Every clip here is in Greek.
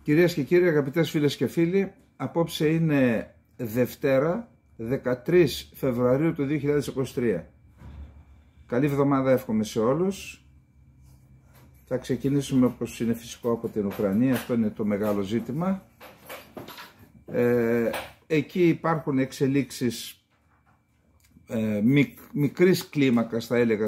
Κυρίες και κύριοι, αγαπητές φίλες και φίλοι, απόψε είναι Δευτέρα, 13 Φεβρουαρίου του 2023. Καλή εβδομάδα εύχομαι σε όλους. Θα ξεκινήσουμε, όπως είναι φυσικό, από την Ουκρανία. Αυτό είναι το μεγάλο ζήτημα. Εκεί υπάρχουν εξελίξεις μικρής κλίμακας, θα έλεγα,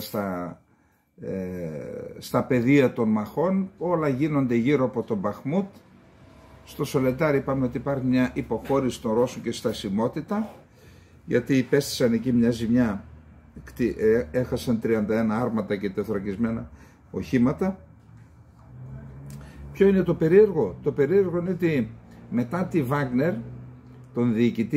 στα πεδία των μαχών. Όλα γίνονται γύρω από τον Μπαχμούτ. Στο Σολεντάρι είπαμε ότι υπάρχει μια υποχώρηση των Ρώσων και στασιμότητα, γιατί υπέστησαν εκεί μια ζημιά, έχασαν 31 άρματα και τεθωρακισμένα οχήματα. Ποιο είναι το περίεργο? Το περίεργο είναι ότι μετά τη Βάγνερ, τον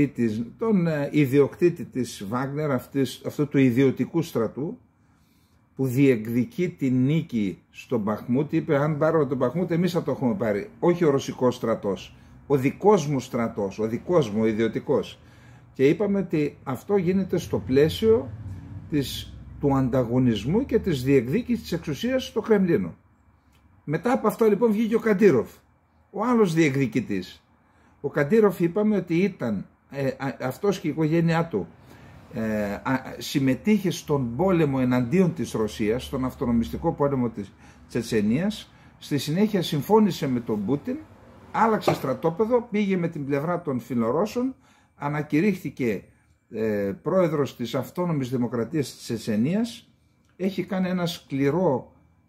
ιδιοκτήτη της Βάγνερ, αυτού του ιδιωτικού στρατού, που διεκδικεί την νίκη στον Μπαχμούτ, είπε: αν πάρω τον Μπαχμούτ, εμείς θα το έχουμε πάρει. Όχι ο ρωσικός στρατός, ο δικός μου στρατός, ο δικός μου, ο ιδιωτικός. Και είπαμε ότι αυτό γίνεται στο πλαίσιο του ανταγωνισμού και της διεκδίκησης της εξουσίας στο Κρεμλίνο. Μετά από αυτό λοιπόν βγήκε ο Καντήροφ, ο άλλος διεκδικητής. Ο Καντήροφ είπαμε ότι ήταν αυτός και η οικογένειά του συμμετείχε στον πόλεμο εναντίον της Ρωσίας, στον αυτονομιστικό πόλεμο της Τσετσενίας. Στη συνέχεια συμφώνησε με τον Πούτιν, άλλαξε στρατόπεδο, πήγε με την πλευρά των Φιλορώσων, ανακηρύχθηκε πρόεδρος της αυτόνομης δημοκρατίας της Τσετσενίας, έχει κάνει ένα σκληρό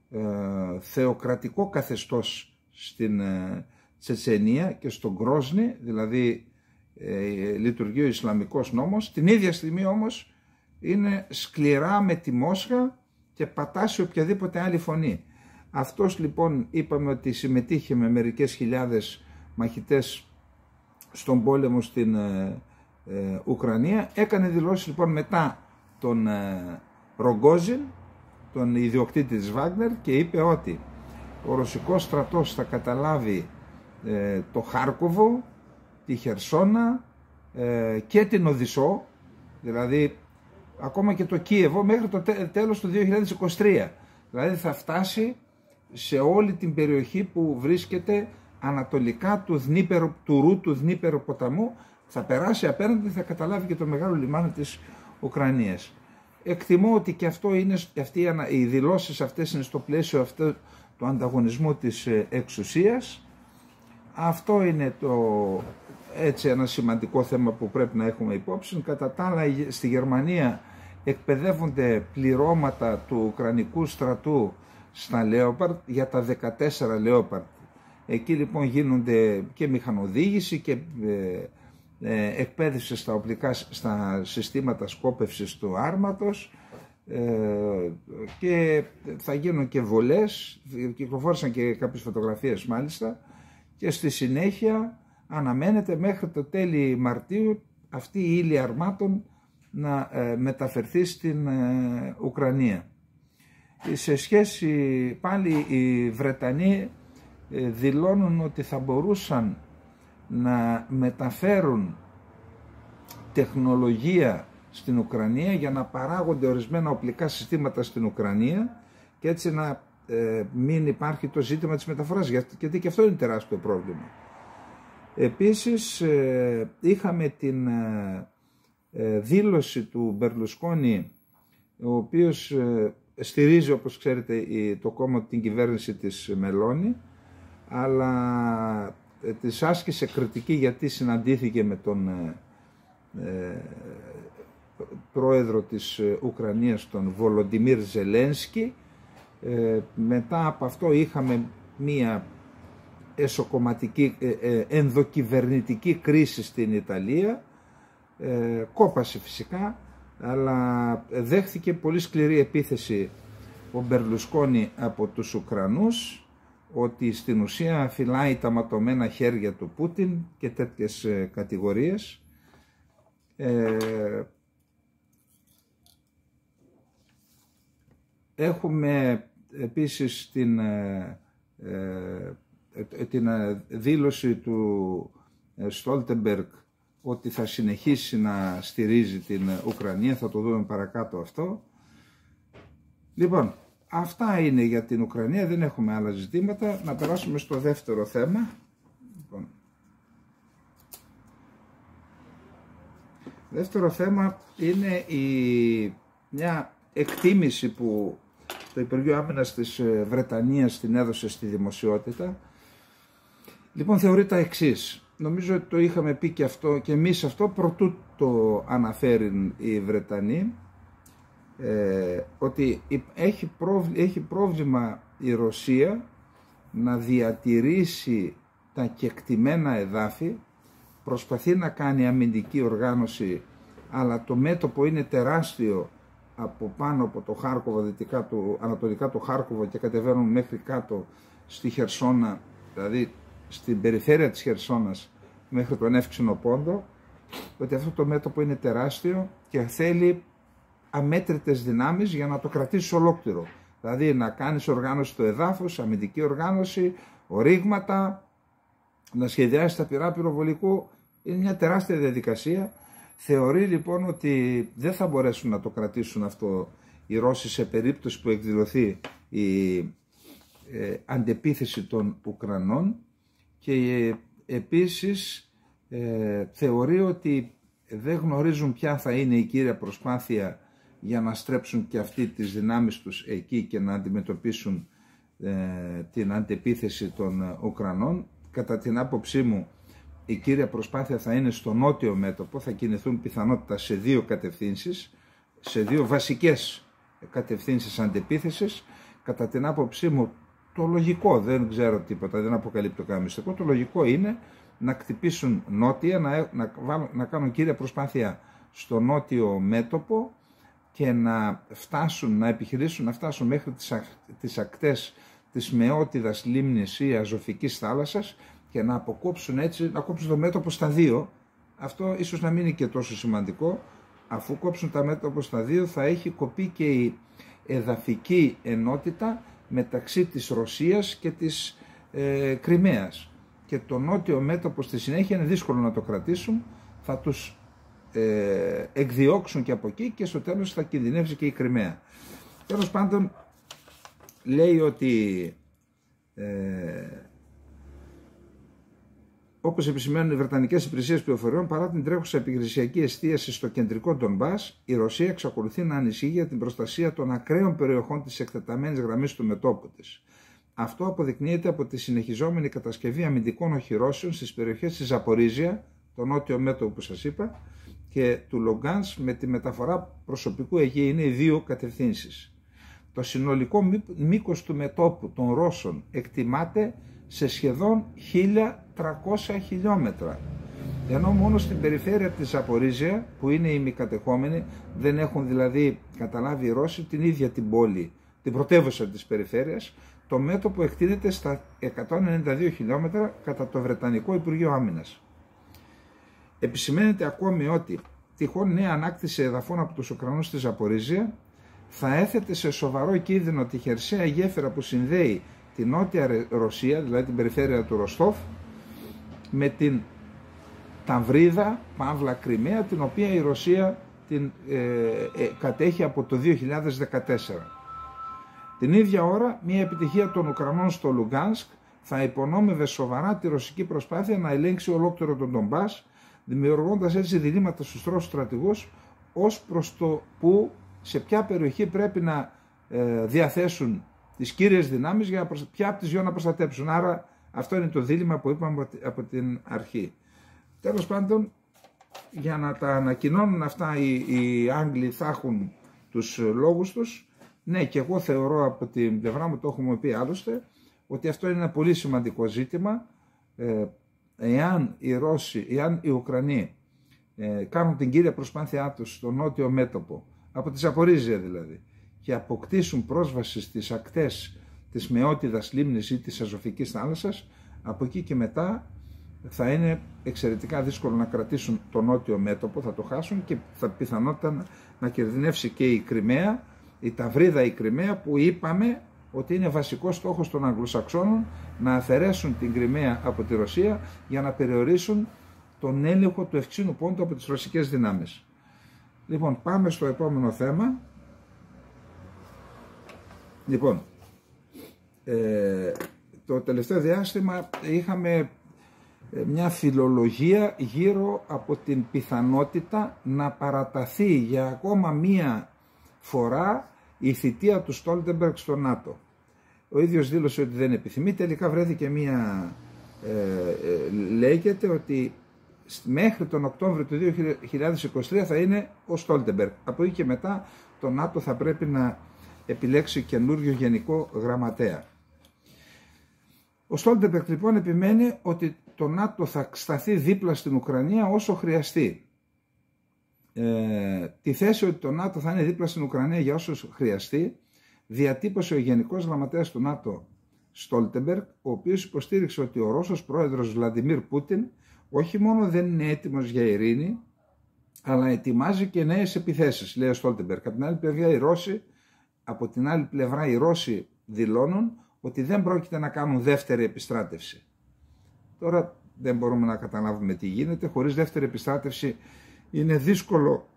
θεοκρατικό καθεστώς στην Τσετσενία και στον Γκρόσνη, δηλαδή λειτουργεί ο Ισλαμικός νόμος. Την ίδια στιγμή όμως είναι σκληρά με τη Μόσχα και πατά σε οποιαδήποτε άλλη φωνή. Αυτός λοιπόν είπαμε ότι συμμετείχε με μερικές χιλιάδες μαχητές στον πόλεμο στην Ουκρανία. Έκανε δηλώσεις λοιπόν μετά τον Ρογκόζιν, τον ιδιοκτήτη της Βάγνερ, και είπε ότι ο ρωσικός στρατός θα καταλάβει το Χάρκοβο, τη Χερσόνα και την Οδυσσό, δηλαδή ακόμα και το Κίεβο, μέχρι το τέλος του 2023. Δηλαδή θα φτάσει σε όλη την περιοχή που βρίσκεται ανατολικά του Ρου, του Δνίπερο ποταμού, θα περάσει απέναντι, θα καταλάβει και το μεγάλο λιμάνι της Ουκρανίας. Εκτιμώ ότι και αυτό είναι, οι δηλώσεις αυτές είναι στο πλαίσιο αυτού του ανταγωνισμού της εξουσίας. Αυτό είναι έτσι ένα σημαντικό θέμα που πρέπει να έχουμε υπόψη. Κατά τα άλλα, στη Γερμανία εκπαιδεύονται πληρώματα του Ουκρανικού στρατού στα Λέοπαρντ για τα 14 Λέοπαρντ. Εκεί λοιπόν γίνονται και μηχανοδήγηση και εκπαίδευση στα συστήματα σκόπευσης του άρματος, και θα γίνουν και βολές, κυκλοφόρησαν και κάποιες φωτογραφίες μάλιστα, και στη συνέχεια αναμένεται μέχρι το τέλη Μαρτίου αυτή η ύλη αρμάτων να μεταφερθεί στην Ουκρανία. Σε σχέση πάλι, οι Βρετανοί δηλώνουν ότι θα μπορούσαν να μεταφέρουν τεχνολογία στην Ουκρανία για να παράγονται ορισμένα οπλικά συστήματα στην Ουκρανία και έτσι να μην υπάρχει το ζήτημα της μεταφοράς, γιατί και αυτό είναι τεράστιο πρόβλημα. Επίσης είχαμε την δήλωση του Μπερλουσκόνη, ο οποίος στηρίζει, όπως ξέρετε, το κόμμα, την κυβέρνηση της Μελώνη, αλλά της άσκησε κριτική γιατί συναντήθηκε με τον πρόεδρο της Ουκρανίας, τον Βολοντιμίρ Ζελένσκι. Μετά από αυτό είχαμε μία εσωκομματική, ενδοκυβερνητική κρίση στην Ιταλία, κόπασε φυσικά, αλλά δέχθηκε πολύ σκληρή επίθεση ο Μπερλουσκόνη από τους Ουκρανούς, ότι στην ουσία φυλάει τα ματωμένα χέρια του Πούτιν και τέτοιες κατηγορίες. Έχουμε επίσης την δήλωση του Στόλτεμπεργκ ότι θα συνεχίσει να στηρίζει την Ουκρανία, θα το δούμε παρακάτω αυτό. Λοιπόν, αυτά είναι για την Ουκρανία, δεν έχουμε άλλα ζητήματα. Να περάσουμε στο δεύτερο θέμα, Δεύτερο θέμα είναι μια εκτίμηση που το Υπουργείο Άμυνας της Βρετανίας την έδωσε στη δημοσιότητα. Λοιπόν, θεωρεί τα εξής. Νομίζω ότι το είχαμε πει και αυτό και εμείς αυτό, προτού το αναφέρει η Βρετανή, ότι έχει πρόβλημα η Ρωσία να διατηρήσει τα κεκτημένα εδάφη, προσπαθεί να κάνει αμυντική οργάνωση, αλλά το μέτωπο είναι τεράστιο από πάνω από το Χάρκοβο, ανατολικά το Χάρκοβο, και κατεβαίνουν μέχρι κάτω στη Χερσόνα, δηλαδή στην περιφέρεια της Χερσόνας μέχρι τον Εύξηνο Πόντο, ότι αυτό το μέτωπο είναι τεράστιο και θέλει αμέτρητες δυνάμεις για να το κρατήσει ολόκληρο. Δηλαδή να κάνεις οργάνωση του εδάφους, αμυντική οργάνωση, ορίγματα, να σχεδιάσει τα πυρά πυροβολικού. Είναι μια τεράστια διαδικασία. Θεωρεί λοιπόν ότι δεν θα μπορέσουν να το κρατήσουν αυτό οι Ρώσοι σε περίπτωση που εκδηλωθεί η αντεπίθεση των Ουκρανών, και επίσης θεωρεί ότι δεν γνωρίζουν ποια θα είναι η κύρια προσπάθεια για να στρέψουν και αυτοί τις δυνάμεις τους εκεί και να αντιμετωπίσουν την αντεπίθεση των Ουκρανών. Κατά την άποψή μου, η κύρια προσπάθεια θα είναι στο νότιο μέτωπο, θα κινηθούν πιθανότητα σε δύο κατευθύνσεις, σε δύο βασικές κατευθύνσεις αντεπίθεσης. Κατά την άποψή μου, το λογικό, δεν ξέρω τίποτα, δεν αποκαλύπτω κανένα μυστικό, το λογικό είναι να κτυπήσουν νότια, να κάνουν κύρια προσπάθεια στο νότιο μέτωπο και να επιχειρήσουν να φτάσουν μέχρι τις ακτές της Μεότιδας λίμνης ή Αζωφικής θάλασσας και να αποκόψουν έτσι, να κόψουν το μέτωπο στα δύο. Αυτό ίσως να μην είναι και τόσο σημαντικό. Αφού κόψουν τα μέτωπο στα δύο, θα έχει κοπεί και η εδαφική ενότητα μεταξύ της Ρωσίας και της Κριμαίας. Και το νότιο μέτωπο στη συνέχεια είναι δύσκολο να το κρατήσουν, θα τους εκδιώξουν και από εκεί και στο τέλος θα κινδυνεύσει και η Κριμαία. Τέλος πάντων, λέει ότι όπως επισημαίνουν οι Βρετανικές υπηρεσίες πληροφοριών, παρά την τρέχουσα επιχειρησιακή εστίαση στο κεντρικό Ντονμπάς, η Ρωσία εξακολουθεί να ανησυχεί για την προστασία των ακραίων περιοχών της εκτεταμένης γραμμής του μετώπου της. Αυτό αποδεικνύεται από τη συνεχιζόμενη κατασκευή αμυντικών οχυρώσεων στις περιοχές της Ζαπορίζια, το νότιο μέτωπο που σας είπα, και του Λογκάνσκ, με τη μεταφορά προσωπικού εκεί. Είναι οι δύο κατευθύνσεις. Το συνολικό μήκος του μετώπου των Ρώσων εκτιμάται σε σχεδόν 1.300 χιλιόμετρα. Ενώ μόνο στην περιφέρεια της Ζαπορίζια, που είναι ημικατεχόμενη, δεν έχουν δηλαδή καταλάβει οι Ρώσοι την ίδια την πόλη, την πρωτεύουσα της περιφέρειας, το μέτωπο εκτείνεται στα 192 χιλιόμετρα κατά το Βρετανικό Υπουργείο Άμυνας. Επισημαίνεται ακόμη ότι τυχόν νέα ανάκτηση εδαφών από τους Ουκρανούς στη Ζαπορίζια θα έθετε σε σοβαρό κίνδυνο τη χερσαία γέφυρα που συνδέει την νότια Ρωσία, δηλαδή την περιφέρεια του Ροστόφ, με την Ταυρίδα, Παύλα Κριμαία, την οποία η Ρωσία την κατέχει από το 2014. Την ίδια ώρα, μια επιτυχία των Ουκρανών στο Λουγκάνσκ θα υπονόμευε σοβαρά τη ρωσική προσπάθεια να ελέγξει ολόκληρο τον Ντονμπάς, δημιουργώντας έτσι διλήμματα στους Ρώσους στρατηγούς ως προς το που, σε ποια περιοχή πρέπει να διαθέσουν τις κύριες δυνάμεις, για ποια από τις δυο να προστατέψουν. Άρα αυτό είναι το δίλημμα που είπαμε από την αρχή. Τέλος πάντων, για να τα ανακοινώνουν αυτά οι Άγγλοι θα έχουν τους λόγους τους. Ναι, και εγώ θεωρώ από την πλευρά μου, το έχουμε πει άλλωστε, ότι αυτό είναι ένα πολύ σημαντικό ζήτημα. Εάν οι Ρώσοι, εάν οι Ουκρανοί κάνουν την κύρια προσπάθειά τους στο νότιο μέτωπο, από τη Ζαπορίζια δηλαδή, και αποκτήσουν πρόσβαση στις ακτές της Μεότιδας λίμνης ή της Αζωφικής θάλασσας, από εκεί και μετά θα είναι εξαιρετικά δύσκολο να κρατήσουν το νότιο μέτωπο, θα το χάσουν και θα πιθανότητα να κινδυνεύσει και η Κριμαία, η Ταυρίδα η Κριμαία, που είπαμε ότι είναι βασικός στόχος των Αγγλοσαξώνων να αφαιρέσουν την Κριμαία από τη Ρωσία για να περιορίσουν τον έλεγχο του Ευξήνου Πόντου από τις ρωσικές δυνάμεις. Λοιπόν, πάμε στο επόμενο θέμα. Λοιπόν, το τελευταίο διάστημα είχαμε μια φιλολογία γύρω από την πιθανότητα να παραταθεί για ακόμα μία φορά η θητεία του Στόλτεμπεργκ στο ΝΑΤΟ. Ο ίδιος δήλωσε ότι δεν επιθυμεί, τελικά βρέθηκε μία, λέγεται ότι μέχρι τον Οκτώβριο του 2023 θα είναι ο Στόλτεμπεργκ. Από εκεί και μετά το ΝΑΤΟ θα πρέπει να επιλέξει καινούριο γενικό γραμματέα. Ο Στόλτεμπεργκ λοιπόν επιμένει ότι το ΝΑΤΟ θα σταθεί δίπλα στην Ουκρανία όσο χρειαστεί. Τη θέση ότι το ΝΑΤΟ θα είναι δίπλα στην Ουκρανία για όσο χρειαστεί διατύπωσε ο Γενικός Γραμματέας του ΝΑΤΟ Στόλτεμπεργκ, ο οποίος υποστήριξε ότι ο Ρώσος πρόεδρος Βλαντιμίρ Πούτιν όχι μόνο δεν είναι έτοιμος για ειρήνη, αλλά ετοιμάζει και νέες επιθέσεις, λέει ο Στόλτεμπεργκ. Από την άλλη πλευρά οι Ρώσοι δηλώνουν ότι δεν πρόκειται να κάνουν δεύτερη επιστράτευση. Τώρα δεν μπορούμε να καταλάβουμε τι γίνεται. Χωρίς δεύτερη επιστράτευση είναι δύσκολο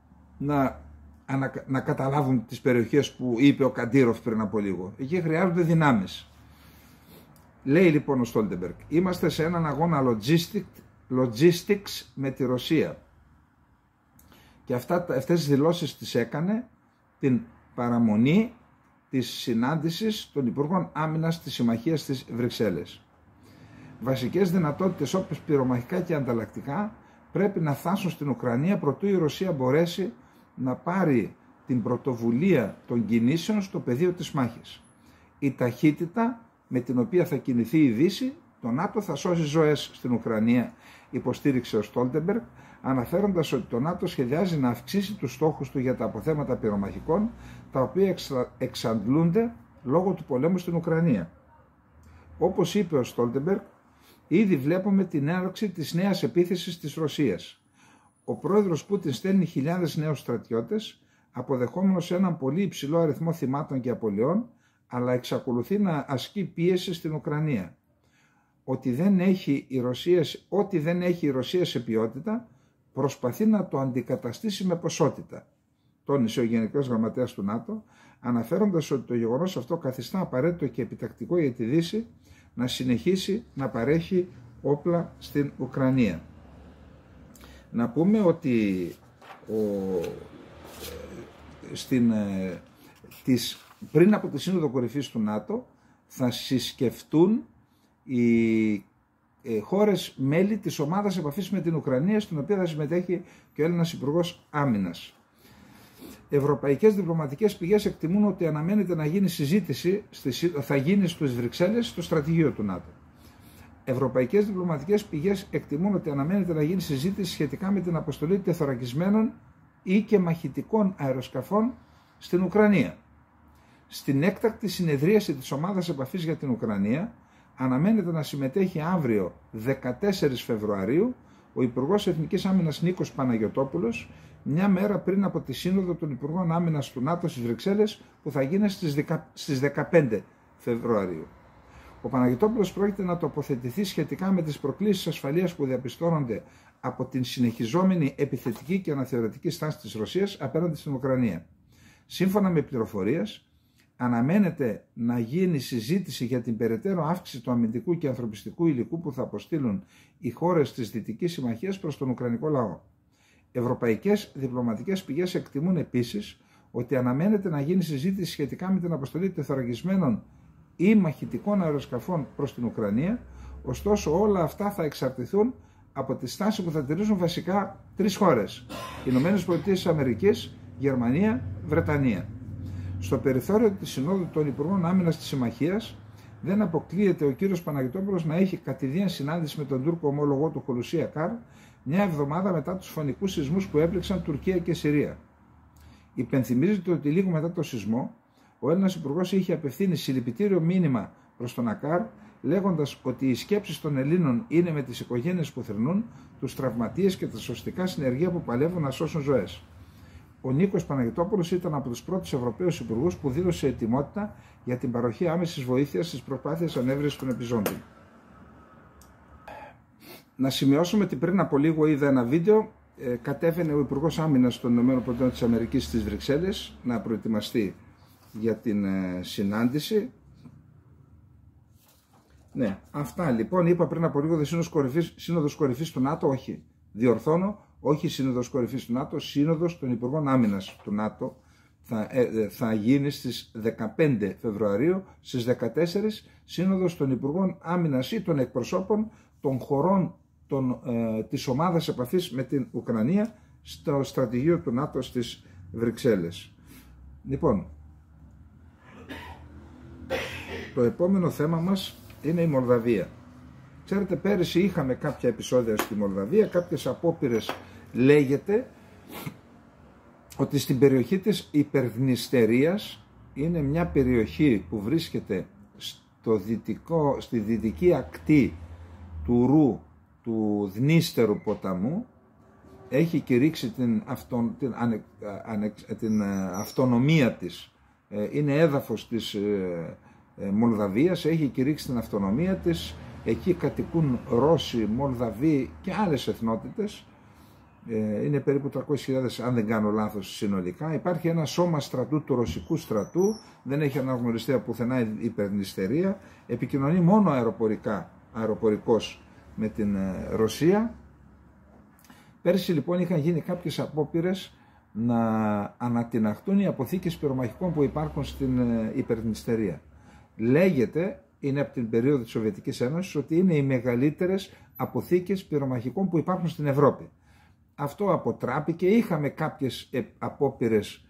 να καταλάβουν τις περιοχές που είπε ο Καντήροφ πριν από λίγο. Εκεί χρειάζονται δυνάμεις. Λέει λοιπόν ο Στόλτεμπεργκ, είμαστε σε έναν αγώνα logistics με τη Ρωσία. Και αυτές τις δηλώσεις τις έκανε την παραμονή της συνάντησης των Υπουργών Άμυνας της Συμμαχίας της Βρυξέλλες. Βασικές δυνατότητες όπως πυρομαχικά και ανταλλακτικά πρέπει να φτάσουν στην Ουκρανία προτού η Ρωσία μπορέσει να πάρει την πρωτοβουλία των κινήσεων στο πεδίο της μάχης. Η ταχύτητα με την οποία θα κινηθεί η Δύση, το ΝΑΤΟ θα σώσει ζωές στην Ουκρανία, υποστήριξε ο Στόλτεμπεργκ, αναφέροντας ότι το ΝΑΤΟ σχεδιάζει να αυξήσει τους στόχους του για τα αποθέματα πυρομαχικών, τα οποία εξαντλούνται λόγω του πολέμου στην Ουκρανία. Όπως είπε ο Στόλτεμπεργκ, ήδη βλέπουμε την έναρξη της νέας επίθεσης της Ρωσίας. Ο πρόεδρος Πούτιν στέλνει χιλιάδες νέους στρατιώτες, αποδεχόμενος έναν πολύ υψηλό αριθμό θυμάτων και απολειών, αλλά εξακολουθεί να ασκεί πίεση στην Ουκρανία. Ό,τι δεν έχει η Ρωσία σε ποιότητα, προσπαθεί να το αντικαταστήσει με ποσότητα, τόνισε ο Γενικός Γραμματέας του ΝΑΤΟ, αναφέροντας ότι το γεγονός αυτό καθιστά απαραίτητο και επιτακτικό για τη Δύση να συνεχίσει να παρέχει όπλα στην Ουκρανία. Να πούμε ότι πριν από τη Σύνοδο Κορυφής του ΝΑΤΟ θα συσκεφτούν οι χώρες μέλη της ομάδας επαφής με την Ουκρανία, στην οποία θα συμμετέχει και ο Έλληνας Υπουργός Άμυνας. Ευρωπαϊκές διπλωματικές πηγές εκτιμούν ότι αναμένεται να γίνει συζήτηση, θα γίνει στις Βρυξέλλες, στο στρατηγείο του ΝΑΤΟ. Ευρωπαϊκές διπλωματικές πηγές εκτιμούν ότι αναμένεται να γίνει συζήτηση σχετικά με την αποστολή τεθωρακισμένων ή και μαχητικών αεροσκαφών στην Ουκρανία. Στην έκτακτη συνεδρίαση της ομάδας επαφής για την Ουκρανία αναμένεται να συμμετέχει αύριο 14 Φεβρουαρίου ο Υπουργός Εθνικής Άμυνας Νίκος Παναγιωτόπουλος, μια μέρα πριν από τη Σύνοδο των Υπουργών Άμυνας του ΝΑΤΟ στις Βρυξέλλες που θα γίνει στις 15 Φεβρουαρίου. Ο Παναγιωτόπουλος πρόκειται να τοποθετηθεί σχετικά με τις προκλήσεις ασφαλείας που διαπιστώνονται από την συνεχιζόμενη επιθετική και αναθεωρητική στάση της Ρωσίας απέναντι στην Ουκρανία. Σύμφωνα με πληροφορίες, αναμένεται να γίνει συζήτηση για την περαιτέρω αύξηση του αμυντικού και ανθρωπιστικού υλικού που θα αποστείλουν οι χώρες της Δυτικής Συμμαχίας προς τον Ουκρανικό λαό. Ευρωπαϊκές διπλωματικές πηγές εκτιμούν επίσης ότι αναμένεται να γίνει συζήτηση σχετικά με την αποστολή τεθωρακισμένων ή μαχητικών αεροσκαφών προς την Ουκρανία, ωστόσο όλα αυτά θα εξαρτηθούν από τη στάση που θα τηρήσουν βασικά τρεις χώρες: ΗΠΑ, Γερμανία, Βρετανία. Στο περιθώριο της Συνόδου των Υπουργών Άμυνας της Συμμαχίας δεν αποκλείεται ο κύριος Παναγιωτόπουλος να έχει κατηδίαν συνάντηση με τον Τούρκο ομόλογό του Χουλουσί Ακάρ μια εβδομάδα μετά τους φωνικούς σεισμούς που έπληξαν Τουρκία και Συρία. Υπενθυμίζεται ότι λίγο μετά το σεισμό ο Έλληνας Υπουργός είχε απευθύνει συλληπιτήριο μήνυμα προς τον Ακάρ, λέγοντας ότι οι σκέψεις των Ελλήνων είναι με τις οικογένειες που θρηνούν, τους τραυματίες και τα σωστικά συνεργεία που παλεύουν να σώσουν ζωές. Ο Νίκος Παναγιωτόπουλος ήταν από τους πρώτους Ευρωπαίους Υπουργούς που δήλωσε ετοιμότητα για την παροχή άμεσης βοήθειας στις προσπάθειες ανέβρεσης των επιζώντων. Να σημειώσουμε ότι πριν από λίγο είδα ένα βίντεο, κατέβαινε ο Υπουργός Άμυνας των ΗΠΑ στις Βρυξέλλες να προετοιμαστεί για την συνάντηση Ναι, αυτά λοιπόν είπα πριν από λίγο, σύνοδος κορυφής του ΝΑΤΟ, όχι. Διορθώνω, όχι σύνοδος κορυφής του ΝΑΤΟ, σύνοδος των Υπουργών Άμυνας του ΝΑΤΟ θα γίνει στις 15 Φεβρουαρίου, στις 14 σύνοδος των Υπουργών Άμυνας ή των εκπροσώπων των χωρών της ομάδας επαφής με την Ουκρανία στο στρατηγείο του ΝΑΤΟ στις Βρυξέλλες. Λοιπόν, το επόμενο θέμα μας είναι η Μολδαβία. Ξέρετε, πέρυσι είχαμε κάποια επεισόδια στη Μολδαβία, κάποιες απόπειρες λέγεται ότι στην περιοχή της Υπερδνηστερίας, είναι μια περιοχή που βρίσκεται στη δυτική ακτή του Ρου, του Δνίστερου ποταμού, έχει κηρύξει την αυτονομία της, είναι έδαφος της Μολδαβίας, έχει κηρύξει την αυτονομία της, εκεί κατοικούν Ρώσοι, Μολδαβοί και άλλες εθνότητες, είναι περίπου 300.000 αν δεν κάνω λάθος συνολικά. Υπάρχει ένα σώμα στρατού του ρωσικού στρατού, δεν έχει αναγνωριστεί από πουθενά η υπερδνηστερία, επικοινωνεί μόνο αεροπορικός με την Ρωσία. Πέρσι λοιπόν είχαν γίνει κάποιες απόπειρες να ανατιναχτούν οι αποθήκες πυρομαχικών που υπάρχουν στην υπερδνηστερία. Λέγεται, είναι από την περίοδο της Σοβιετικής Ένωσης, ότι είναι οι μεγαλύτερες αποθήκες πυρομαχικών που υπάρχουν στην Ευρώπη. Αυτό αποτράπηκε, είχαμε κάποιες απόπειρες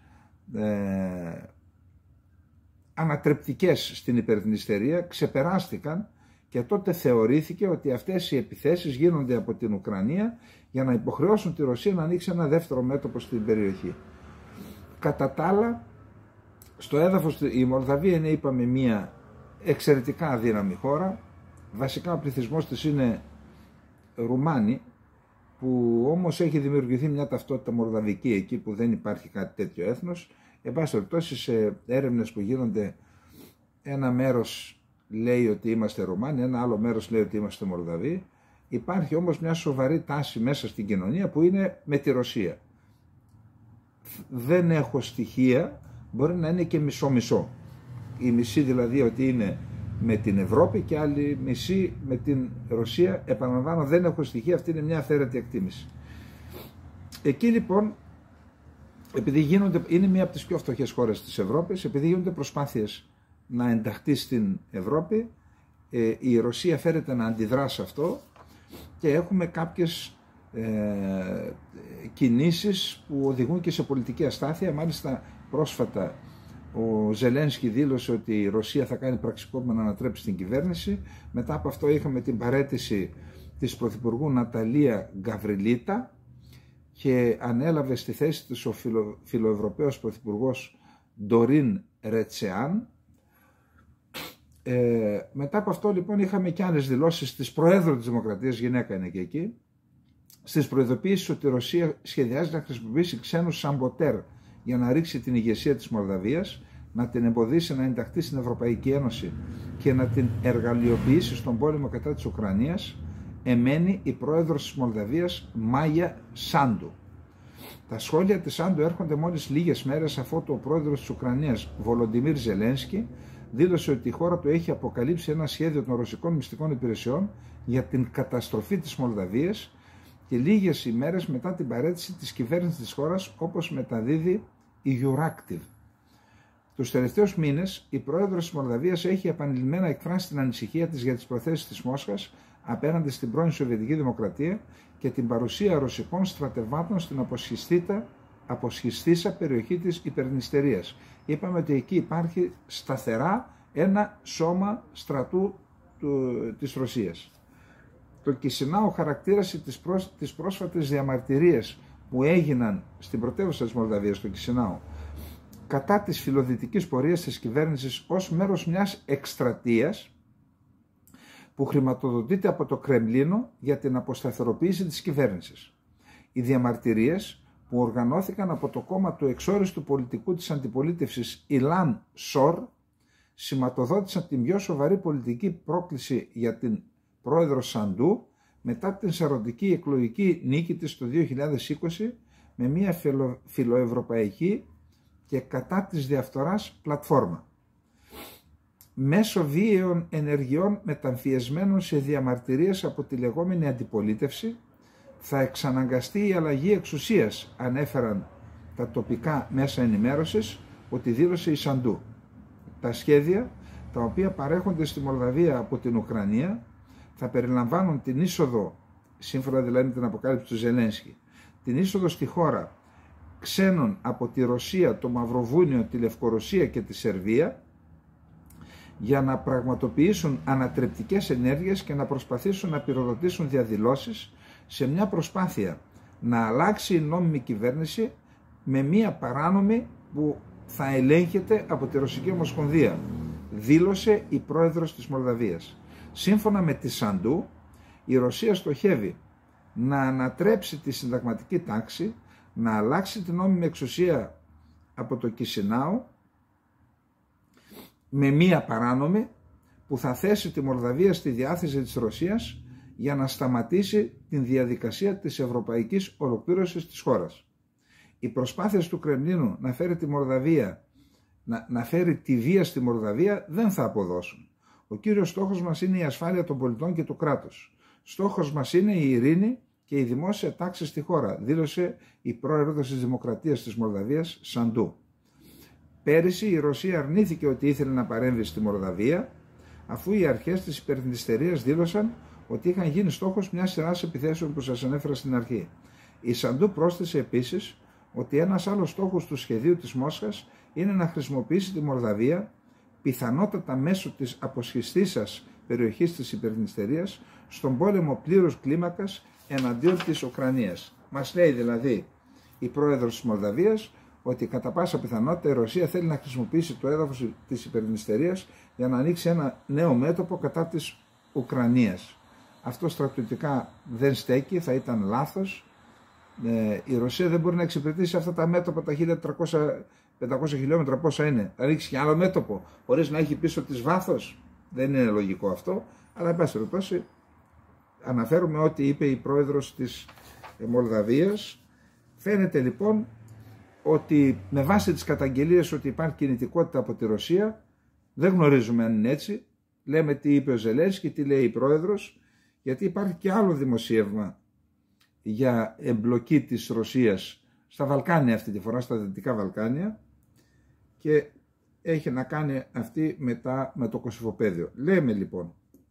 ανατρεπτικές στην υπερδνηστερία, ξεπεράστηκαν και τότε θεωρήθηκε ότι αυτές οι επιθέσεις γίνονται από την Ουκρανία για να υποχρεώσουν τη Ρωσία να ανοίξει ένα δεύτερο μέτωπο στην περιοχή. Κατά τα άλλα, στο έδαφος, η Μολδαβία είναι, είπαμε, μια εξαιρετικά αδύναμη χώρα. Βασικά ο πληθυσμός της είναι Ρουμάνοι, που όμως έχει δημιουργηθεί μια ταυτότητα μολδαβική εκεί που δεν υπάρχει κάτι τέτοιο έθνος. Εν πάση περιπτώσει, σε έρευνες που γίνονται, ένα μέρος λέει ότι είμαστε Ρουμάνοι, ένα άλλο μέρος λέει ότι είμαστε Μολδαβοί. Υπάρχει όμως μια σοβαρή τάση μέσα στην κοινωνία που είναι με τη Ρωσία. Δεν έχω στοιχεία, μπορεί να είναι και μισό-μισό. Η μισή δηλαδή ότι είναι με την Ευρώπη και άλλη μισή με την Ρωσία. Επαναλαμβάνω, δεν έχω στοιχεία, αυτή είναι μια αυθαίρετη εκτίμηση. Εκεί λοιπόν, επειδή είναι μία από τις πιο φτωχές χώρες της Ευρώπης, επειδή γίνονται προσπάθειες να ενταχθεί στην Ευρώπη, η Ρωσία φέρεται να αντιδρά σε αυτό και έχουμε κάποιες κινήσεις που οδηγούν και σε πολιτική αστάθεια. Μάλιστα πρόσφατα ο Ζελένσκι δήλωσε ότι η Ρωσία θα κάνει πραξικόπημα να ανατρέψει την κυβέρνηση. Μετά από αυτό είχαμε την παραίτηση της Πρωθυπουργού Ναταλία Γκαβριλίτα και ανέλαβε στη θέση της ο φιλοευρωπαίος Πρωθυπουργός Ντορίν Ρετσεάν. Μετά από αυτό λοιπόν είχαμε και άλλες δηλώσεις της Προέδρου της Δημοκρατίας, γυναίκα είναι και εκεί, στις προειδοποιήσεις ότι η Ρωσία σχεδιάζει να χρησιμοποιήσει ξένους σαμποτέρ για να ρίξει την ηγεσία της Μολδαβίας, να την εμποδίσει να ενταχθεί στην Ευρωπαϊκή Ένωση και να την εργαλειοποιήσει στον πόλεμο κατά της Ουκρανίας, εμένει η πρόεδρος της Μολδαβίας Μάγια Σάντου. Τα σχόλια της Σάντου έρχονται μόλις λίγες μέρες αφού ο πρόεδρος της Ουκρανίας Βολοντιμίρ Ζελένσκι δήλωσε ότι η χώρα του έχει αποκαλύψει ένα σχέδιο των ρωσικών μυστικών υπηρεσιών για την καταστροφή της Μολδαβίας και λίγες ημέρες μετά την παραίτηση της κυβέρνησης της χώρας, όπως μεταδίδει η Euractiv. Τους τελευταίους μήνες, η πρόεδρος της Μολδαβίας έχει επανειλημμένα εκφράσει την ανησυχία της για τις προθέσεις της Μόσχας απέναντι στην πρώην Σοβιετική Δημοκρατία και την παρουσία ρωσικών στρατευμάτων στην αποσχιστήσα περιοχή της υπερδνηστερίας. Είπαμε ότι εκεί υπάρχει σταθερά ένα σώμα στρατού της Ρωσίας. Το Κισινάου χαρακτήρασε τις πρόσφατες διαμαρτυρίες που έγιναν στην πρωτεύουσα της Μολδαβίας, το Κισινάου, κατά της φιλοδυτικής πορείας της κυβέρνησης ως μέρος μιας εκστρατείας που χρηματοδοτείται από το Κρεμλίνο για την αποσταθεροποίηση της κυβέρνησης. Οι διαμαρτυρίες, που οργανώθηκαν από το κόμμα του εξόριστου πολιτικού της αντιπολίτευσης Ιλάν Σορ, σηματοδότησαν την πιο σοβαρή πολιτική πρόκληση για την πρόεδρο Σαντού μετά την σαρωτική εκλογική νίκη της το 2020 με μια φιλοευρωπαϊκή και κατά της διαφθοράς πλατφόρμα. μέσω βίαιων ενεργειών μεταμφιεσμένων σε διαμαρτυρίες από τη λεγόμενη αντιπολίτευση θα εξαναγκαστεί η αλλαγή εξουσίας, ανέφεραν τα τοπικά μέσα ενημέρωσης, ότι δήλωσε η Σαντού. Τα σχέδια, τα οποία παρέχονται στη Μολδαβία από την Ουκρανία, θα περιλαμβάνουν την είσοδο, σύμφωνα δηλαδή με την αποκάλυψη του Ζελένσκι, την είσοδο στη χώρα ξένων από τη Ρωσία, το Μαυροβούνιο, τη Λευκορωσία και τη Σερβία, για να πραγματοποιήσουν ανατρεπτικές ενέργειες και να προσπαθήσουν να πυροδοτήσουν διαδηλώσεις σε μια προσπάθεια να αλλάξει η νόμιμη κυβέρνηση με μια παράνομη που θα ελέγχεται από τη Ρωσική Ομοσπονδία, δήλωσε η πρόεδρος της Μολδαβίας. Σύμφωνα με τη Σαντού, η Ρωσία στοχεύει να ανατρέψει τη συνταγματική τάξη, να αλλάξει την νόμιμη εξουσία από το Κισινάου με μία παράνομη που θα θέσει τη Μολδαβία στη διάθεση της Ρωσίας για να σταματήσει την διαδικασία της ευρωπαϊκής ολοκλήρωσης της χώρας. Οι προσπάθειες του Κρεμλίνου να φέρει τη Μολδαβία, να φέρει τη βία στη Μολδαβία δεν θα αποδώσουν. Ο κύριος στόχος μας είναι η ασφάλεια των πολιτών και του κράτους. Στόχος μας είναι η ειρήνη και η δημόσια τάξη στη χώρα, δήλωσε η πρόεδρος της Δημοκρατίας της Μολδαβίας, Σαντού. Πέρυσι η Ρωσία αρνήθηκε ότι ήθελε να παρέμβει στη Μολδαβία, αφού οι αρχές της υπερδνηστερίας δήλωσαν ότι είχαν γίνει στόχος μιας σειράς επιθέσεων που σας ανέφερα στην αρχή. Η Σαντού πρόσθεσε επίσης ότι ένας άλλος στόχος του σχεδίου της Μόσχας είναι να χρησιμοποιήσει τη Μολδαβία, πιθανότατα μέσω της αποσχιστήσας περιοχής της υπερδνηστερίας, στον πόλεμο πλήρους κλίμακας εναντίον της Ουκρανίας. Μας λέει δηλαδή η πρόεδρος της Μολδαβίας ότι κατά πάσα πιθανότητα η Ρωσία θέλει να χρησιμοποιήσει το έδαφος της υπερδνηστερίας για να ανοίξει ένα νέο μέτωπο κατά της Ουκρανίας. Αυτό στρατιωτικά δεν στέκει, θα ήταν λάθος. Η Ρωσία δεν μπορεί να εξυπηρετήσει αυτά τα μέτωπα τα 1300-500 χιλιόμετρα πόσα είναι. Θα ανοίξει και άλλο μέτωπο χωρίς να έχει πίσω της βάθος. Δεν είναι λογικό αυτό, αλλά εν πάση περιπτώσει αναφέρουμε ό,τι είπε η πρόεδρος της Μολδαβίας. Φαίνεται λοιπόν ότι με βάση τις καταγγελίες ότι υπάρχει κινητικότητα από τη Ρωσία, δεν γνωρίζουμε αν είναι έτσι, λέμε τι είπε ο Ζελένσκι, τι λέει η πρόεδρος, γιατί υπάρχει και άλλο δημοσίευμα για εμπλοκή της Ρωσίας στα Βαλκάνια αυτή τη φορά, στα Δυτικά Βαλκάνια, και έχει να κάνει αυτή μετά με το Κωσυφοπαίδιο. Λέμε λοιπόν,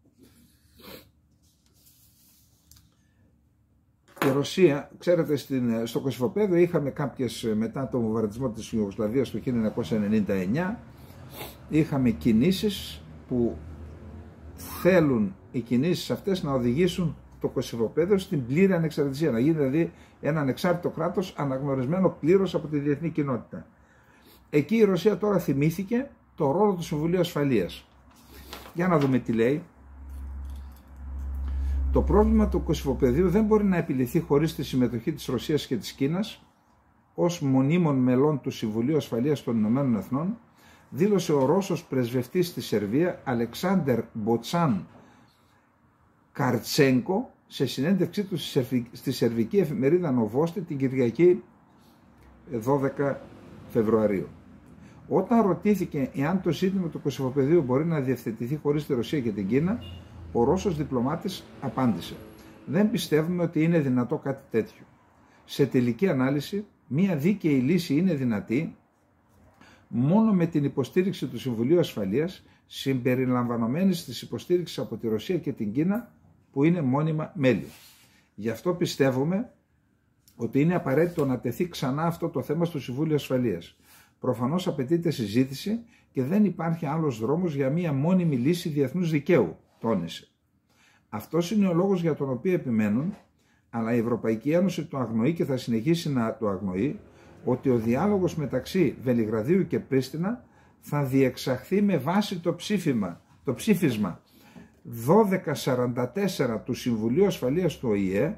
η Ρωσία, ξέρετε, στο Κωσυφοπαίδιο είχαμε κάποιες, μετά τον βομβαρδισμό της Ιουγκοσλαβίας το 1999, είχαμε κινήσεις που θέλουν οι κινήσεις αυτές να οδηγήσουν το Κωσυφοπαίδιο στην πλήρη ανεξαρτησία, να γίνει δηλαδή ένα ανεξάρτητο κράτος αναγνωρισμένο πλήρως από τη διεθνή κοινότητα. Εκεί η Ρωσία τώρα θυμήθηκε το ρόλο του Συμβουλίου Ασφαλείας. Για να δούμε τι λέει. Το πρόβλημα του Κωσυφοπαιδίου δεν μπορεί να επιληθεί χωρίς τη συμμετοχή της Ρωσίας και της Κίνας ως μονίμων μελών του Συμβουλίου Ασφαλείας των Ηνωμένων Εθνών, δήλωσε ο Ρώσος πρεσβευτής στη Σερβία Αλεξάντερ Μποτσάν Καρτσένκο σε συνέντευξή του στη σερβική εφημερίδα Νοβόστη την Κυριακή 12 Φεβρουαρίου. Όταν ρωτήθηκε εάν το ζήτημα του Κωσυφοπαιδίου μπορεί να διευθετηθεί χωρίς τη Ρωσία και την Κίνα, ο Ρώσος διπλωμάτης απάντησε: «Δεν πιστεύουμε ότι είναι δυνατό κάτι τέτοιο. Σε τελική ανάλυση, μία δίκαιη λύση είναι δυνατή μόνο με την υποστήριξη του Συμβουλίου Ασφαλείας, συμπεριλαμβανομένης της υποστήριξης από τη Ρωσία και την Κίνα, που είναι μόνιμα μέλη. Γι' αυτό πιστεύουμε ότι είναι απαραίτητο να τεθεί ξανά αυτό το θέμα στο Συμβούλιο Ασφαλείας. Προφανώς απαιτείται συζήτηση και δεν υπάρχει άλλος δρόμος για μία μόνιμη λύση διεθνούς δικαίου», τόνισε. Αυτός είναι ο λόγος για τον οποίο επιμένουν, αλλά η Ευρωπαϊκή Ένωση το αγνοεί και θα συνεχίσει να το αγνοεί, ότι ο διάλογος μεταξύ Βελιγραδίου και Πρίστινα θα διεξαχθεί με βάση το ψήφισμα 1244 του Συμβουλίου Ασφαλείας του ΟΗΕ,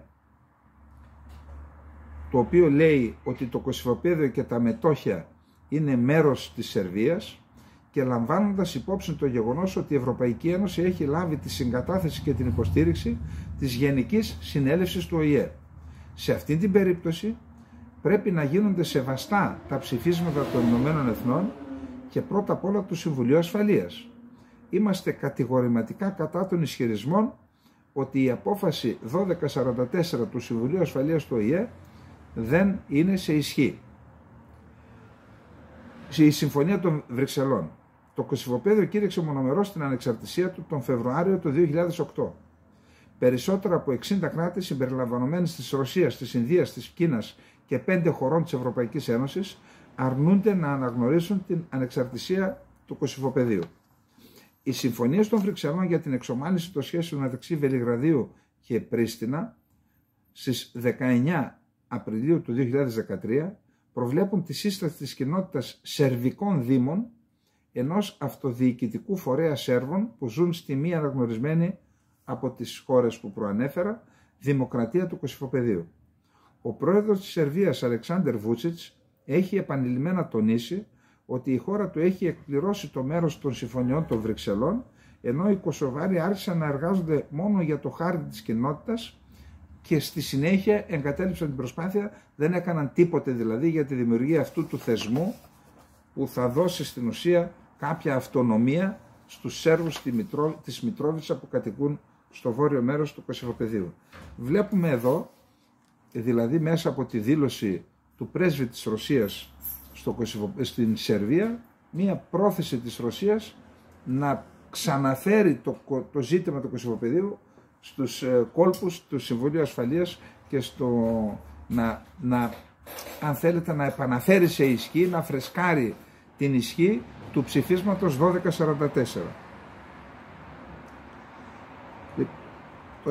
το οποίο λέει ότι το Κωσυφοπαίδιο και τα μετόχια είναι μέρος της Σερβίας, και λαμβάνοντας υπόψη το γεγονός ότι η Ευρωπαϊκή Ένωση έχει λάβει τη συγκατάθεση και την υποστήριξη της Γενικής Συνέλευσης του ΟΗΕ. Σε αυτή την περίπτωση πρέπει να γίνονται σεβαστά τα ψηφίσματα των Ηνωμένων Εθνών και πρώτα απ' όλα του Συμβουλίου Ασφαλείας. είμαστε κατηγορηματικά κατά των ισχυρισμών ότι η απόφαση 1244 του Συμβουλίου Ασφαλείας του ΟΗΕ δεν είναι σε ισχύ. Η Συμφωνία των Βρυξελών. Το Κωσυφοπαίδιο κήρυξε μονομερώς την ανεξαρτησία του τον Φεβρουάριο του 2008. Περισσότερα από 60 κράτη συμπεριλαμβανομένες της Ρωσίας, της Ινδίας, της Κίνας και 5 χωρών της Ευρωπαϊκής Ένωσης αρνούνται να αναγνωρίσουν την ανεξαρτησία του Κωσυφοπαιδίου. Οι συμφωνίες των Βρυξελών για την εξομάλυνση των σχέσεων μεταξύ Βελιγραδίου και Πρίστινα στις 19 Απριλίου του 2013 προβλέπουν τη σύσταση της κοινότητας Σερβικών Δήμων, ενός αυτοδιοικητικού φορέα Σέρβων που ζουν στη μη αναγνωρισμένη από τις χώρες που προανέφερα Δημοκρατία του Κωσυφοπαιδίου. Ο πρόεδρος της Σερβίας Αλεξάντερ Βούτσιτς έχει επανειλημμένα τονίσει ότι η χώρα του έχει εκπληρώσει το μέρος των συμφωνιών των Βρυξελών, ενώ οι Κωσοβάροι άρχισαν να εργάζονται μόνο για το χάρτη της κοινότητας και στη συνέχεια εγκατέλειψαν την προσπάθεια, δεν έκαναν τίποτε δηλαδή για τη δημιουργία αυτού του θεσμού που θα δώσει στην ουσία κάποια αυτονομία στους Σέρβους της Μητρόβιτσα που κατοικούν στο βόρειο μέρος του Κωσυφοπαιδίου. Βλέπουμε εδώ, δηλαδή μέσα από τη δήλωση του πρέσβη της Ρωσίας στην Σερβία, μία πρόθεση της Ρωσίας να ξαναφέρει το ζήτημα του Κωσυφοπαιδίου στους κόλπους του Συμβουλίου Ασφαλείας και αν θέλετε να επαναφέρει σε ισχύ, να φρεσκάρει την ισχύ του ψηφίσματος 1244. Το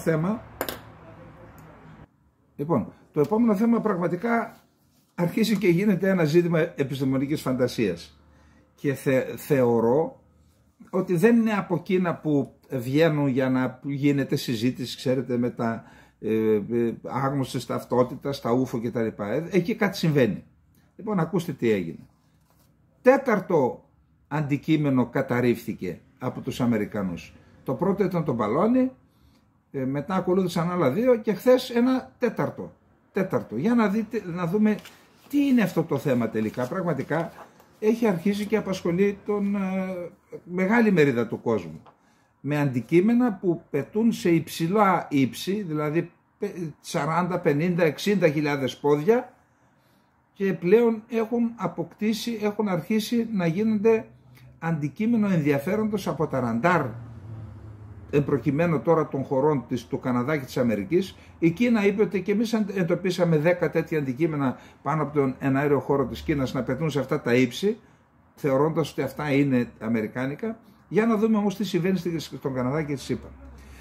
επόμενο θέμα πραγματικά αρχίζει και γίνεται ένα ζήτημα επιστημονικής φαντασίας και θεωρώ ότι δεν είναι από εκείνα που βγαίνουν για να γίνεται συζήτηση, ξέρετε, με τα άγνωστες ταυτότητας, τα ούφο κτλ. Εκεί κάτι συμβαίνει. Λοιπόν, ακούστε τι έγινε. Τέταρτο αντικείμενο καταρρίφθηκε από τους Αμερικανούς. Το πρώτο ήταν το μπαλόνι, μετά ακολούθησαν άλλα δύο και χθες ένα τέταρτο. Για να δούμε τι είναι αυτό το θέμα τελικά. Πραγματικά έχει αρχίσει και απασχολεί μεγάλη μερίδα του κόσμου. Με αντικείμενα που πετούν σε υψηλά ύψη, δηλαδή 40, 50, 60 χιλιάδες πόδια και πλέον έχουν αρχίσει να γίνονται αντικείμενο ενδιαφέροντος από τα ραντάρ προκειμένου τώρα των χωρών του Καναδά και της Αμερικής. Η Κίνα είπε ότι και εμείς εντοπίσαμε 10 τέτοια αντικείμενα πάνω από τον εναέριο χώρο της Κίνας να πετούν σε αυτά τα ύψη, θεωρώντας ότι αυτά είναι αμερικάνικα. Για να δούμε όμως τι συμβαίνει στον Καναδά και τη ΣΥΠΑ.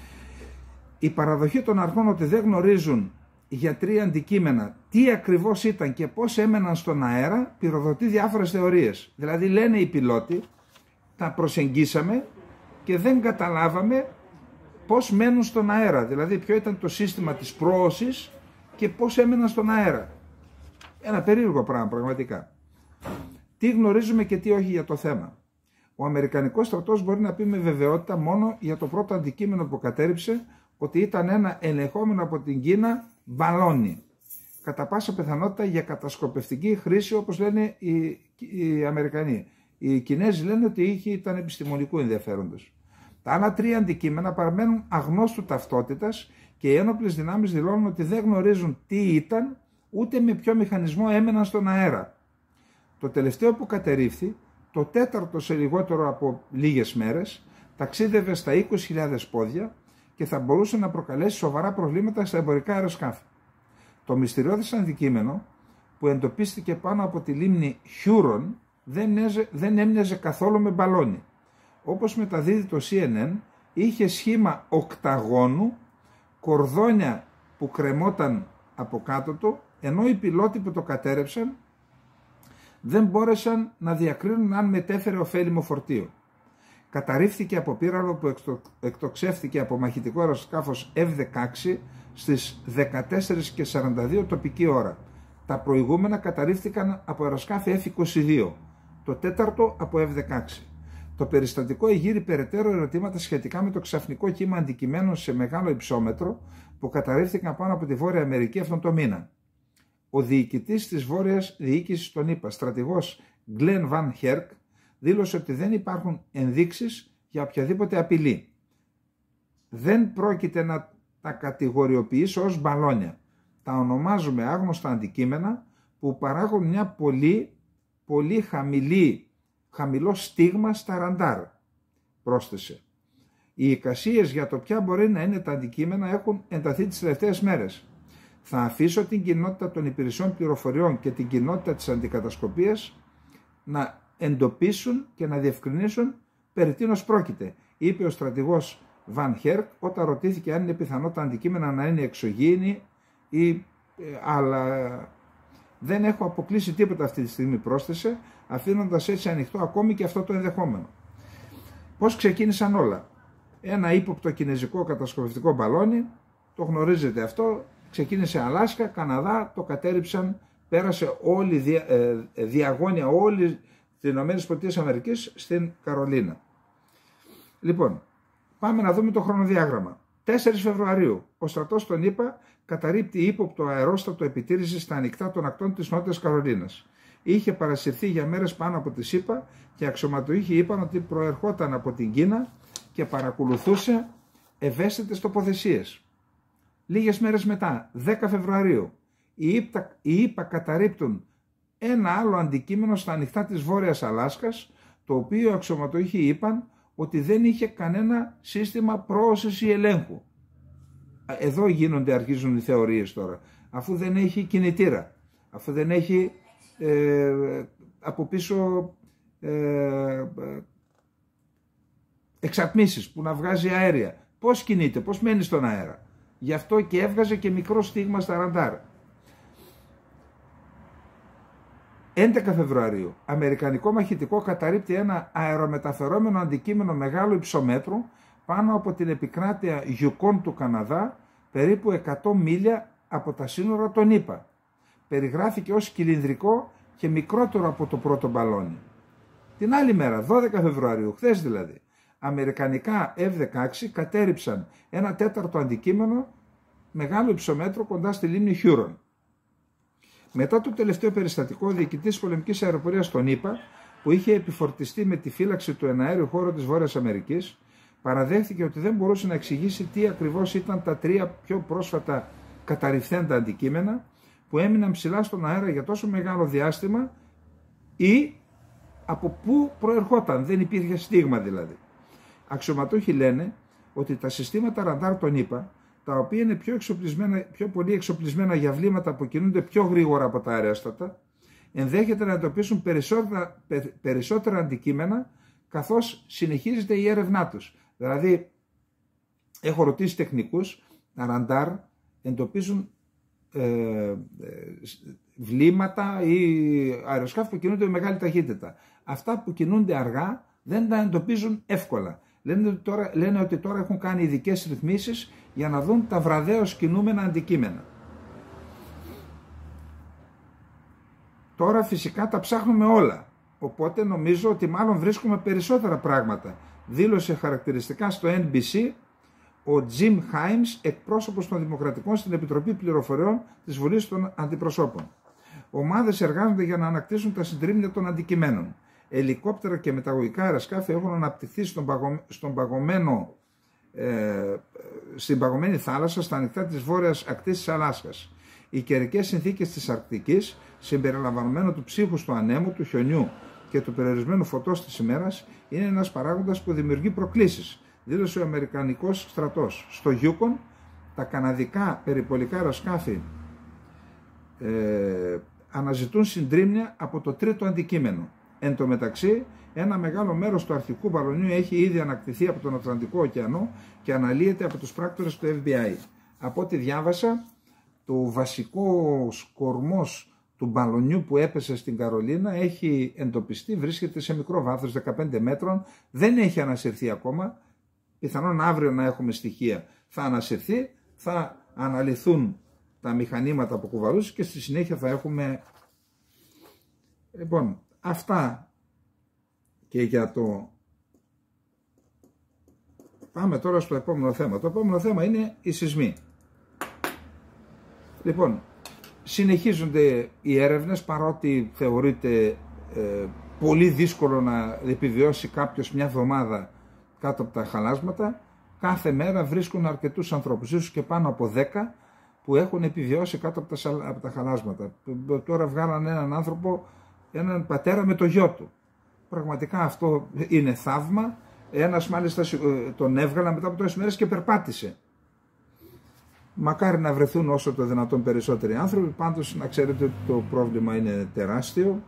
Η παραδοχή των αρχών ότι δεν γνωρίζουν για τρία αντικείμενα τι ακριβώς ήταν και πώς έμεναν στον αέρα πυροδοτεί διάφορες θεωρίες. Δηλαδή λένε οι πιλότοι, τα προσεγγίσαμε και δεν καταλάβαμε πώς μένουν στον αέρα. Δηλαδή ποιο ήταν το σύστημα της πρόωσης και πώς έμεναν στον αέρα. Ένα περίεργο πράγμα πραγματικά. Τι γνωρίζουμε και τι όχι για το θέμα. Ο Αμερικανικός στρατός μπορεί να πει με βεβαιότητα μόνο για το πρώτο αντικείμενο που κατέρριψε ότι ήταν ένα ελεγχόμενο από την Κίνα μπαλόνι. Κατά πάσα πιθανότητα για κατασκοπευτική χρήση, όπως λένε οι Αμερικανοί. Οι Κινέζοι λένε ότι ήταν επιστημονικού ενδιαφέροντος. Τα άλλα τρία αντικείμενα παραμένουν αγνώστου ταυτότητας και οι ένοπλες δυνάμεις δηλώνουν ότι δεν γνωρίζουν τι ήταν ούτε με ποιο μηχανισμό έμεναν στον αέρα. Το τελευταίο που κατερρίφθη, το τέταρτο σε λιγότερο από λίγες μέρες, ταξίδευε στα 20.000 πόδια και θα μπορούσε να προκαλέσει σοβαρά προβλήματα στα εμπορικά αεροσκάφη. Το μυστηριώδες αντικείμενο που εντοπίστηκε πάνω από τη λίμνη Χιούρον δεν έμοιαζε καθόλου με μπαλόνι. Όπως μεταδίδει το CNN, είχε σχήμα οκταγώνου, κορδόνια που κρεμόταν από κάτω του, ενώ οι πιλότοι που το κατέρεψαν δεν μπόρεσαν να διακρίνουν αν μετέφερε ωφέλιμο φορτίο. Καταρρίφθηκε από πύραυλο που εκτοξεύθηκε από μαχητικό αεροσκάφος F-16 στις 14:42 τοπική ώρα. Τα προηγούμενα καταρρίφθηκαν από αεροσκάφη F-22, το τέταρτο από F-16. Το περιστατικό εγείρει περαιτέρω ερωτήματα σχετικά με το ξαφνικό κύμα αντικειμένων σε μεγάλο υψόμετρο που καταρρίφθηκαν πάνω από τη Βόρεια Αμερική αυτόν τον μήνα. Ο διοικητής της Βόρειας Διοίκησης των ΗΠΑ, στρατηγός Glenn Van Herk, δήλωσε ότι δεν υπάρχουν ενδείξεις για οποιαδήποτε απειλή. Δεν πρόκειται να τα κατηγοριοποιήσω ως μπαλόνια. Τα ονομάζουμε άγνωστα αντικείμενα που παράγουν μια πολύ χαμηλό στίγμα στα ραντάρ, πρόσθεσε. Οι εικασίες για το ποια μπορεί να είναι τα αντικείμενα έχουν ενταθεί τις τελευταίες μέρες. Θα αφήσω την κοινότητα των υπηρεσιών πληροφοριών και την κοινότητα της αντικατασκοπίας να εντοπίσουν και να διευκρινίσουν περί τίνος πρόκειται, είπε ο στρατηγός Βαν Χέρκ όταν ρωτήθηκε αν είναι πιθανό τα αντικείμενα να είναι εξωγήινοι ή άλλα. Δεν έχω αποκλείσει τίποτα αυτή τη στιγμή, πρόσθεσε, αφήνοντας έτσι ανοιχτό ακόμη και αυτό το ενδεχόμενο. Πώς ξεκίνησαν όλα? Ένα ύποπτο κινέζικο κατασκοπευτικό μπαλόνι, το γνωρίζετε αυτό, ξεκίνησε Αλάσκα, Καναδά, το κατέριψαν, πέρασε όλη διαγώνια όλη τις ΗΠΑ στην Καρολίνα. Λοιπόν, πάμε να δούμε το χρονοδιάγραμμα. 4 Φεβρουαρίου, ο στρατός των ΗΠΑ καταρρίπτει ύποπτο αερόστατο επιτήρησης στα ανοιχτά των ακτών της Νότιας Καρολίνας. Είχε παρασυρθεί για μέρες πάνω από τις ΗΠΑ και αξιωματούχοι είπαν ότι προερχόταν από την Κίνα και παρακολουθούσε ευαίσθητες τοποθεσίες. Λίγες μέρες μετά, 10 Φεβρουαρίου, οι ΗΠΑ καταρρίπτουν ένα άλλο αντικείμενο στα ανοιχτά της Βόρειας Αλάσκας, το οποίο οι αξιωματούχοι είπαν ότι δεν είχε κανένα σύστημα πρόωσης ή ελέγχου. Εδώ αρχίζουν οι θεωρίες τώρα. Αφού δεν έχει κινητήρα, αφού δεν έχει από πίσω εξατμίσεις που να βγάζει αέρια. Πώς κινείται, πώς μένει στον αέρα. Γι' αυτό και έβγαζε και μικρό στίγμα στα ραντάρ. 11 Φεβρουαρίου, αμερικανικό μαχητικό καταρρίπτει ένα αερομεταφερόμενο αντικείμενο μεγάλου υψομέτρου πάνω από την επικράτεια Γιουκόν του Καναδά, περίπου 100 μίλια από τα σύνορα των ΗΠΑ. Περιγράφηκε ως κυλινδρικό και μικρότερο από το πρώτο μπαλόνι. Την άλλη μέρα, 12 Φεβρουαρίου, χθες δηλαδή, αμερικανικά F-16 κατέριψαν ένα τέταρτο αντικείμενο μεγάλου υψομέτρου κοντά στη λίμνη Χιούρον. Μετά το τελευταίο περιστατικό, ο διοικητής της πολεμικής αεροπορίας των ΗΠΑ, που είχε επιφορτιστεί με τη φύλαξη του εναέριου χώρου της Βόρειας Αμερικής, παραδέχθηκε ότι δεν μπορούσε να εξηγήσει τι ακριβώς ήταν τα 3 πιο πρόσφατα καταρριφθέντα αντικείμενα που έμειναν ψηλά στον αέρα για τόσο μεγάλο διάστημα ή από πού προερχόταν, δεν υπήρχε στίγμα δηλαδή. Αξιωματούχοι λένε ότι τα συστήματα ραντάρ των ΗΠΑ, τα οποία είναι πιο πολύ εξοπλισμένα για βλήματα που κινούνται πιο γρήγορα από τα αερέστατα, ενδέχεται να εντοπίσουν περισσότερα αντικείμενα καθώς συνεχίζεται η έρευνά τους. Δηλαδή, έχω ρωτήσει τεχνικούς, τα ραντάρ εντοπίζουν βλήματα ή αεροσκάφη που κινούνται με μεγάλη ταχύτητα. Αυτά που κινούνται αργά δεν τα εντοπίζουν εύκολα. Λένε ότι τώρα έχουν κάνει ειδικές ρυθμίσεις για να δουν τα βραδέως κινούμενα αντικείμενα. Τώρα φυσικά τα ψάχνουμε όλα, οπότε νομίζω ότι μάλλον βρίσκουμε περισσότερα πράγματα, δήλωσε χαρακτηριστικά στο NBC ο Jim Himes, εκπρόσωπος των Δημοκρατικών στην Επιτροπή Πληροφοριών της Βουλής των Αντιπροσώπων. Ομάδες εργάζονται για να ανακτήσουν τα συντρίμμια των αντικειμένων. Ελικόπτερα και μεταγωγικά αεροσκάφη έχουν αναπτυχθεί στην παγωμένη θάλασσα στα ανοιχτά της βόρειας ακτής της Αλάσκας. Οι καιρικές συνθήκες της Αρκτικής, συμπεριλαμβανομένου του ψύχους του ανέμου, του χιονιού και του περιορισμένου φωτός της ημέρας, είναι ένας παράγοντας που δημιουργεί προκλήσεις, δήλωσε ο Αμερικανικός στρατός. Στο Γιούκον, τα καναδικά περιπολικά αεροσκάφη αναζητούν συντρίμμια από το τρίτο αντικείμενο. Εν τω μεταξύ, ένα μεγάλο μέρος του αρχικού μπαλονιού έχει ήδη ανακτηθεί από τον Ατλαντικό ωκεανό και αναλύεται από τους πράκτορες του FBI. Από ό,τι διάβασα, το βασικό κορμός του μπαλονιού που έπεσε στην Καρολίνα έχει εντοπιστεί, βρίσκεται σε μικρό βάθος 15 μέτρων, δεν έχει ανασυρθεί ακόμα, πιθανόν αύριο να έχουμε στοιχεία. Θα ανασυρθεί, θα αναλυθούν τα μηχανήματα που κουβαλούσε και στη συνέχεια θα έχουμε... Λοιπόν, αυτά και για το... Πάμε τώρα στο επόμενο θέμα. Το επόμενο θέμα είναι οι σεισμοί. Λοιπόν, συνεχίζονται οι έρευνες, παρότι θεωρείται πολύ δύσκολο να επιβιώσει κάποιος μια εβδομάδα κάτω από τα χαλάσματα, κάθε μέρα βρίσκουν αρκετούς ανθρώπους, ίσως και πάνω από 10 που έχουν επιβιώσει κάτω από τα χαλάσματα. Τώρα βγάλαν έναν άνθρωπο, έναν πατέρα με το γιο του. Πραγματικά αυτό είναι θαύμα. Ένας μάλιστα τον έβγαλαν μετά από τόσες μέρες και περπάτησε. Μακάρι να βρεθούν όσο το δυνατόν περισσότεροι άνθρωποι, πάντως να ξέρετε ότι το πρόβλημα είναι τεράστιο.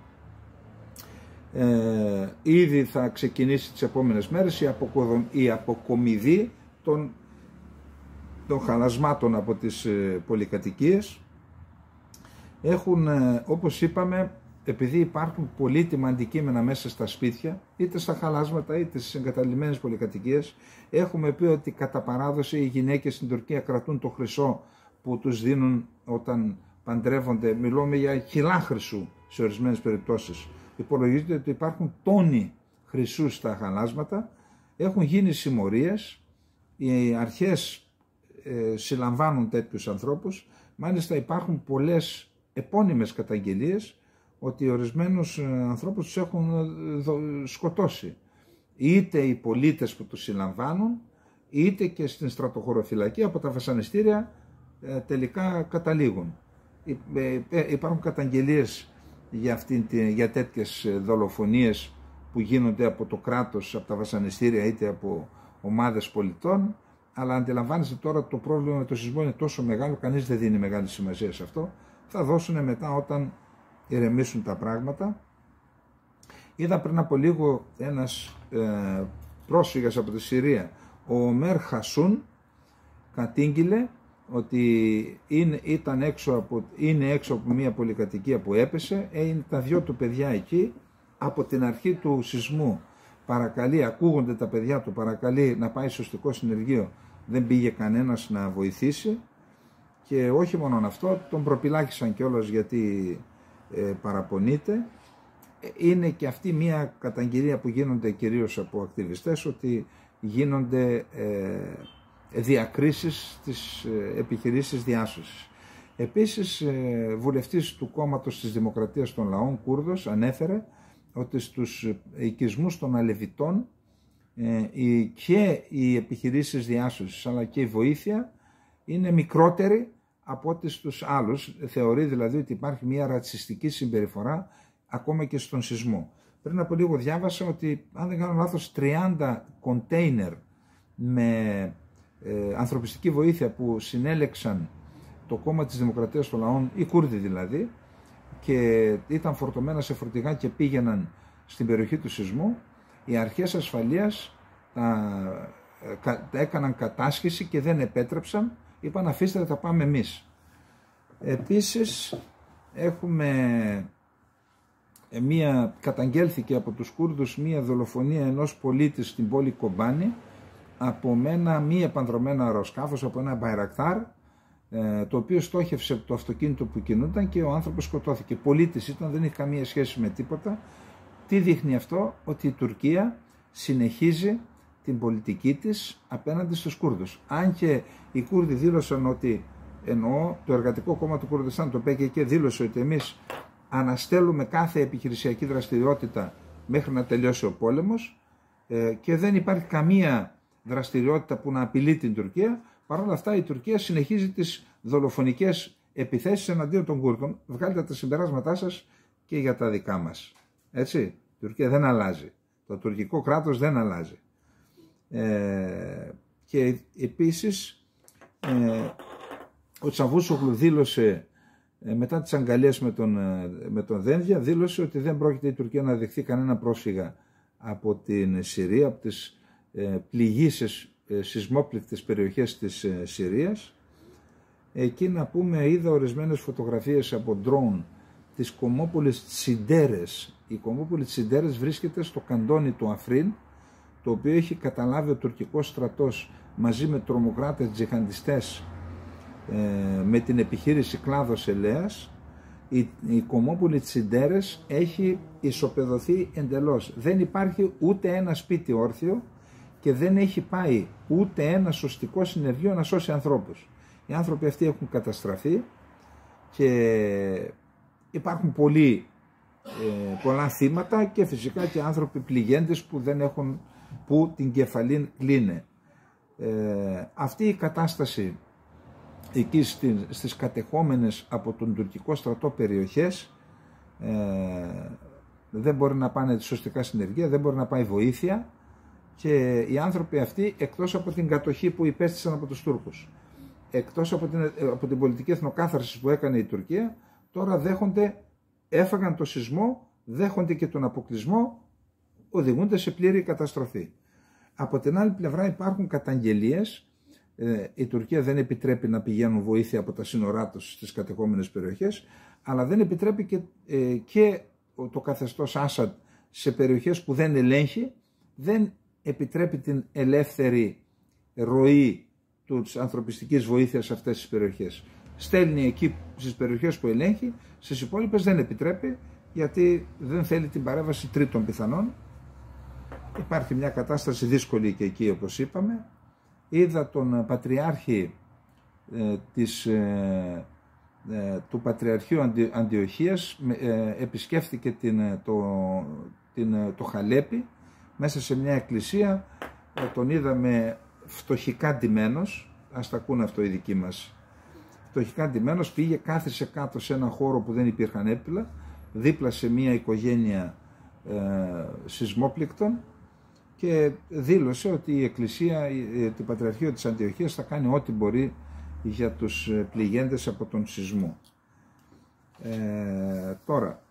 Ήδη θα ξεκινήσει τις επόμενες μέρες η αποκομιδή των χαλασμάτων από τις πολυκατοικίες. Έχουν, όπως είπαμε, επειδή υπάρχουν πολύτιμα αντικείμενα μέσα στα σπίτια, είτε στα χαλάσματα είτε στις εγκαταλειμμένες πολυκατοικίες, έχουμε πει ότι κατά παράδοση οι γυναίκες στην Τουρκία κρατούν το χρυσό που τους δίνουν όταν παντρεύονται. Μιλούμε για κιλά χρυσού σε ορισμένες περιπτώσεις. Υπολογίζεται ότι υπάρχουν τόνοι χρυσού στα χαλάσματα. Έχουν γίνει συμμορίες. Οι αρχές συλλαμβάνουν τέτοιους ανθρώπους. Μάλιστα υπάρχουν πολλές επώνυμες καταγγελίες ότι ορισμένους ανθρώπους τους έχουν σκοτώσει. Είτε οι πολίτες που τους συλλαμβάνουν, είτε και στην στρατοχωροφυλακή από τα βασανιστήρια τελικά καταλήγουν. Υπάρχουν καταγγελίες για τέτοιες δολοφονίες που γίνονται από το κράτος, από τα βασανιστήρια είτε από ομάδες πολιτών, αλλά αντιλαμβάνεστε τώρα το πρόβλημα με το σεισμό είναι τόσο μεγάλο, κανείς δεν δίνει μεγάλη σημασία σε αυτό. Θα δώσουν μετά όταν ηρεμήσουν τα πράγματα. Είδα πριν από λίγο ένας πρόσφυγας από τη Συρία, ο Ομέρ Χασούν, κατήγγειλε ότι είναι έξω από μια πολυκατοικία που έπεσε, είναι τα δυο του παιδιά εκεί, από την αρχή του σεισμού παρακαλεί, ακούγονται τα παιδιά του, παρακαλεί να πάει σωστικό συνεργείο, δεν πήγε κανένας να βοηθήσει και όχι μόνο αυτό, τον προπυλάκησαν κιόλας γιατί παραπονείται. Είναι και αυτή μια καταγγελία που γίνονται κυρίως από ακτιβιστές ότι γίνονται διακρίσεις στις επιχειρήσεις διάσωσης. Επίσης, βουλευτής του κόμματος της Δημοκρατίας των Λαών, Κούρδος, ανέφερε ότι στους οικισμούς των Αλεβιτών και οι επιχειρήσεις διάσωσης αλλά και η βοήθεια είναι μικρότερη από ό,τι στους άλλους. Θεωρεί δηλαδή ότι υπάρχει μια ρατσιστική συμπεριφορά ακόμα και στον σεισμό. Πριν από λίγο διάβασα ότι, αν δεν κάνω λάθος, 30 κοντέινερ με ανθρωπιστική βοήθεια που συνέλεξαν το κόμμα της Δημοκρατίας των Λαών, οι Κούρδοι δηλαδή, και ήταν φορτωμένα σε φορτηγά και πήγαιναν στην περιοχή του σεισμού, οι αρχές ασφαλείας έκαναν κατάσχεση και δεν επέτρεψαν, είπαν αφήστε, θα πάμε εμείς. Επίσης καταγγέλθηκε από τους Κούρδους μία δολοφονία ενός πολίτη στην πόλη Κομπάνη από ένα μη επανδρωμένο αεροσκάφος, από ένα Μπαϊρακτάρ, το οποίο στόχευσε το αυτοκίνητο που κινούνταν και ο άνθρωπος σκοτώθηκε. Πολίτης ήταν, δεν είχε καμία σχέση με τίποτα. Τι δείχνει αυτό? Ότι η Τουρκία συνεχίζει την πολιτική της απέναντι στους Κούρδους. Αν και οι Κούρδοι δήλωσαν ότι, εννοώ το Εργατικό Κόμμα του Κουρδιστάν, το ΠΚΚ, δήλωσε ότι εμείς αναστέλουμε κάθε επιχειρησιακή δραστηριότητα μέχρι να τελειώσει ο πόλεμος και δεν υπάρχει καμία δραστηριότητα που να απειλεί την Τουρκία. Παρ' όλα αυτά η Τουρκία συνεχίζει τις δολοφονικές επιθέσεις εναντίον των Κούρδων. Βγάλετε τα συμπεράσματά σας και για τα δικά μας. Έτσι, η Τουρκία δεν αλλάζει. Το τουρκικό κράτος δεν αλλάζει. Και επίσης ο Τσαβούσογλου δήλωσε μετά τις αγκαλιές με τον Δένδια, δήλωσε ότι δεν πρόκειται η Τουρκία να δεχθεί κανένα πρόσφυγα από την Συρία, από τις πληγήσεις σεισμόπληκτες περιοχές της Συρίας. Εκεί να πούμε, είδα ορισμένες φωτογραφίες από ντρόουν της Κομόπολης Τσιντέρες. Η Κομόπολη Τσιντέρες βρίσκεται στο καντόνι του Αφρίν, το οποίο έχει καταλάβει ο τουρκικός στρατός μαζί με τρομοκράτες τζιχαντιστές με την επιχείρηση Κλάδος Ελέας. Η Κομόπολη Τσιντέρες έχει ισοπεδωθεί εντελώς. Δεν υπάρχει ούτε ένα σπίτι όρθιο και δεν έχει πάει ούτε ένα σωστικό συνεργείο να σώσει ανθρώπους. Οι άνθρωποι αυτοί έχουν καταστραφεί και υπάρχουν πολλά θύματα και φυσικά και άνθρωποι πληγέντες που δεν έχουν που την κεφαλήν κλείνε. Αυτή η κατάσταση εκεί στις κατεχόμενες από τον τουρκικό στρατό περιοχές, δεν μπορεί να πάνε σωστικά συνεργεία, δεν μπορεί να πάει βοήθεια, και οι άνθρωποι αυτοί, εκτός από την κατοχή που υπέστησαν από τους Τούρκους, εκτός από την πολιτική εθνοκάθαρση που έκανε η Τουρκία, τώρα έφαγαν το σεισμό, δέχονται και τον αποκλεισμό, οδηγούνται σε πλήρη καταστροφή. Από την άλλη πλευρά υπάρχουν καταγγελίες. Η Τουρκία δεν επιτρέπει να πηγαίνουν βοήθεια από τα σύνορά τους στις κατεχόμενες περιοχές, αλλά δεν επιτρέπει και το καθεστώς Άσαντ σε περιοχές που δεν ελέγχει, δεν επιτρέπει την ελεύθερη ροή της ανθρωπιστικής βοήθειας σε αυτές τις περιοχές. Στέλνει εκεί στις περιοχές που ελέγχει, στις υπόλοιπες δεν επιτρέπει, γιατί δεν θέλει την παρέμβαση τρίτων πιθανών. Υπάρχει μια κατάσταση δύσκολη και εκεί, όπως είπαμε. Είδα τον Πατριάρχη του Πατριαρχείου Αντιοχίας, επισκέφθηκε το Χαλέπι, μέσα σε μια εκκλησία, τον είδαμε φτωχικά ντυμένος, ας τα ακούνε αυτό οι δικοί μας. Φτωχικά ντυμένος, πήγε, κάθισε κάτω σε ένα χώρο που δεν υπήρχαν έπιπλα, δίπλα σε μια οικογένεια σεισμόπληκτων, και δήλωσε ότι η Εκκλησία, το Πατριαρχείο της Αντιοχίας θα κάνει ό,τι μπορεί για τους πληγέντες από τον σεισμό. Τώρα,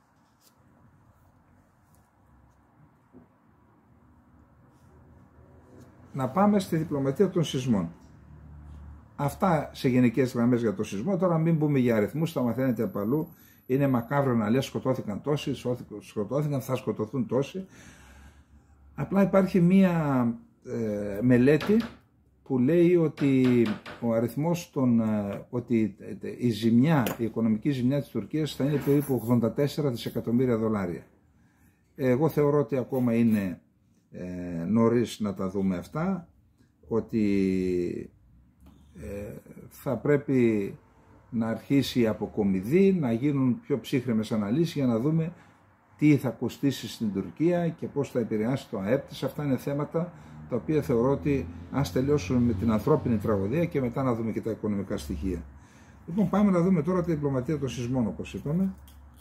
να πάμε στη διπλωματία των σεισμών. Αυτά σε γενικές γραμμές για το σεισμό. Τώρα μην μπούμε για αριθμούς, τα μαθαίνετε από αλλού. Είναι μακάβρο να λες σκοτώθηκαν τόσοι, θα σκοτωθούν τόσοι. Απλά υπάρχει μία μελέτη που λέει ότι ο αριθμός ότι η οικονομική ζημιά της Τουρκίας θα είναι περίπου 84 δισεκατομμύρια δολάρια. Εγώ θεωρώ ότι ακόμα είναι νωρίς να τα δούμε αυτά, ότι θα πρέπει να αρχίσει η αποκομιδή, να γίνουν πιο ψύχρεμες αναλύσεις για να δούμε τι θα κοστίσει στην Τουρκία και πώς θα επηρεάσει το ΑΕΠ της. Αυτά είναι θέματα τα οποία θεωρώ ότι ας τελειώσουμε με την ανθρώπινη τραγωδία και μετά να δούμε και τα οικονομικά στοιχεία. Λοιπόν, πάμε να δούμε τώρα τη διπλωματία των σεισμών, όπως είπαμε.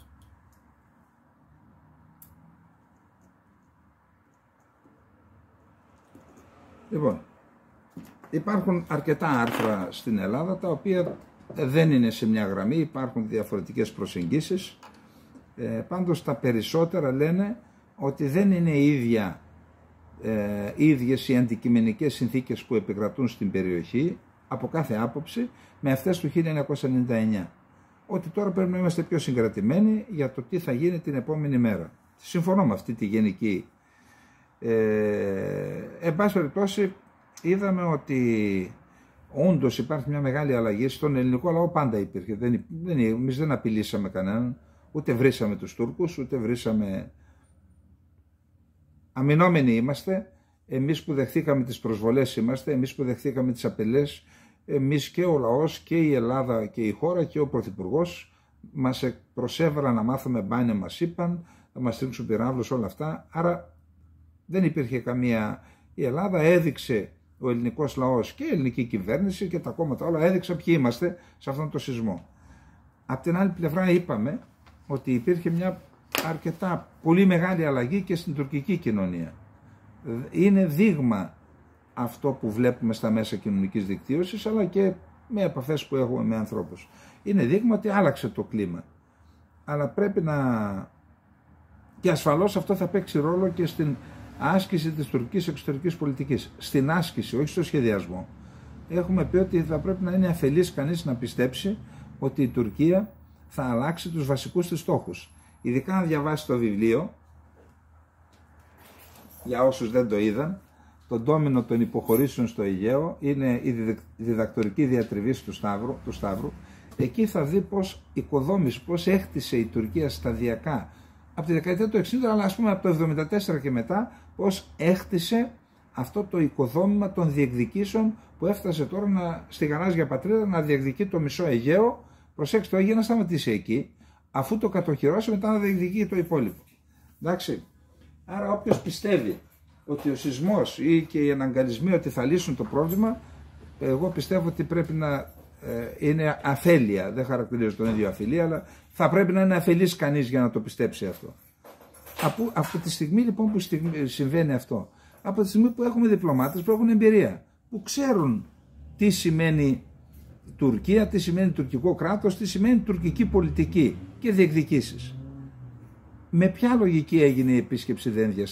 Λοιπόν, υπάρχουν αρκετά άρθρα στην Ελλάδα τα οποία δεν είναι σε μια γραμμή, υπάρχουν διαφορετικές προσεγγίσεις. Πάντως τα περισσότερα λένε ότι δεν είναι ίδιες οι αντικειμενικές συνθήκες που επικρατούν στην περιοχή από κάθε άποψη με αυτές του 1999. Ότι τώρα πρέπει να είμαστε πιο συγκρατημένοι για το τι θα γίνει την επόμενη μέρα. Συμφωνώ με αυτή τη γενική. Εν πάση περιπτώσει, είδαμε ότι όντως υπάρχει μια μεγάλη αλλαγή. Στον ελληνικό λαό πάντα υπήρχε. Εμείς δεν απειλήσαμε κανέναν, ούτε βρήσαμε τους Τούρκους, ούτε βρήσαμε. Αμυνόμενοι είμαστε. Εμείς που δεχθήκαμε τις προσβολές είμαστε, εμείς που δεχθήκαμε τις απειλές, εμείς και ο λαός και η Ελλάδα και η χώρα και ο Πρωθυπουργός μας προσέβαλαν να μάθουμε μπάνια, μας είπαν, θα μας στρίξουν πυράβλους, όλα αυτά. Άρα δεν υπήρχε καμία. Η Ελλάδα έδειξε, ο ελληνικός λαός και η ελληνική κυβέρνηση και τα κόμματα όλα έδειξαν ποιοι είμαστε σε αυτόν τον σεισμό. Απ' την άλλη πλευρά είπαμε ότι υπήρχε μια αρκετά πολύ μεγάλη αλλαγή και στην τουρκική κοινωνία. Είναι δείγμα αυτό που βλέπουμε στα μέσα κοινωνικής δικτύωσης, αλλά και με επαφές που έχουμε με ανθρώπους. Είναι δείγμα ότι άλλαξε το κλίμα. Αλλά πρέπει να. Και ασφαλώς αυτό θα παίξει ρόλο και στην άσκηση της τουρκικής εξωτερικής πολιτικής. Στην άσκηση, όχι στο σχεδιασμό. Έχουμε πει ότι θα πρέπει να είναι αφελής κανείς να πιστέψει ότι η Τουρκία θα αλλάξει τους βασικούς της στόχους. Ειδικά να διαβάσει το βιβλίο, για όσους δεν το είδαν, το ντόμινο των υποχωρήσεων στο Αιγαίο, είναι η διδακτορική διατριβή του Σταύρου. Εκεί θα δει πώς οικοδόμησε, πώς έχτισε η Τουρκία σταδιακά από τη δεκαετία του 60, αλλά ας πούμε από το 1974 και μετά, πώς έχτισε αυτό το οικοδόμημα των διεκδικήσεων που έφτασε τώρα στη γαλάζια πατρίδα να διεκδικεί το μισό Αιγαίο. Προσέξτε, το Αιγαίο να σταματήσει εκεί, αφού το κατοχυρώσει μετά να διεκδικεί το υπόλοιπο. Εντάξει. Άρα όποιος πιστεύει ότι ο σεισμός ή και οι αναγκαλισμοί ότι θα λύσουν το πρόβλημα, εγώ πιστεύω ότι πρέπει να είναι αφέλεια. Δεν χαρακτηρίζω τον ίδιο αφελία, αλλά θα πρέπει να είναι αφελής κανείς για να το πιστέψει αυτό. Από τη στιγμή λοιπόν που συμβαίνει αυτό, από τη στιγμή που έχουμε διπλωμάτες που έχουν εμπειρία, που ξέρουν τι σημαίνει Τουρκία, τι σημαίνει τουρκικό κράτος, τι σημαίνει τουρκική πολιτική και διεκδικήσεις. Με ποια λογική έγινε η επίσκεψη Δένδια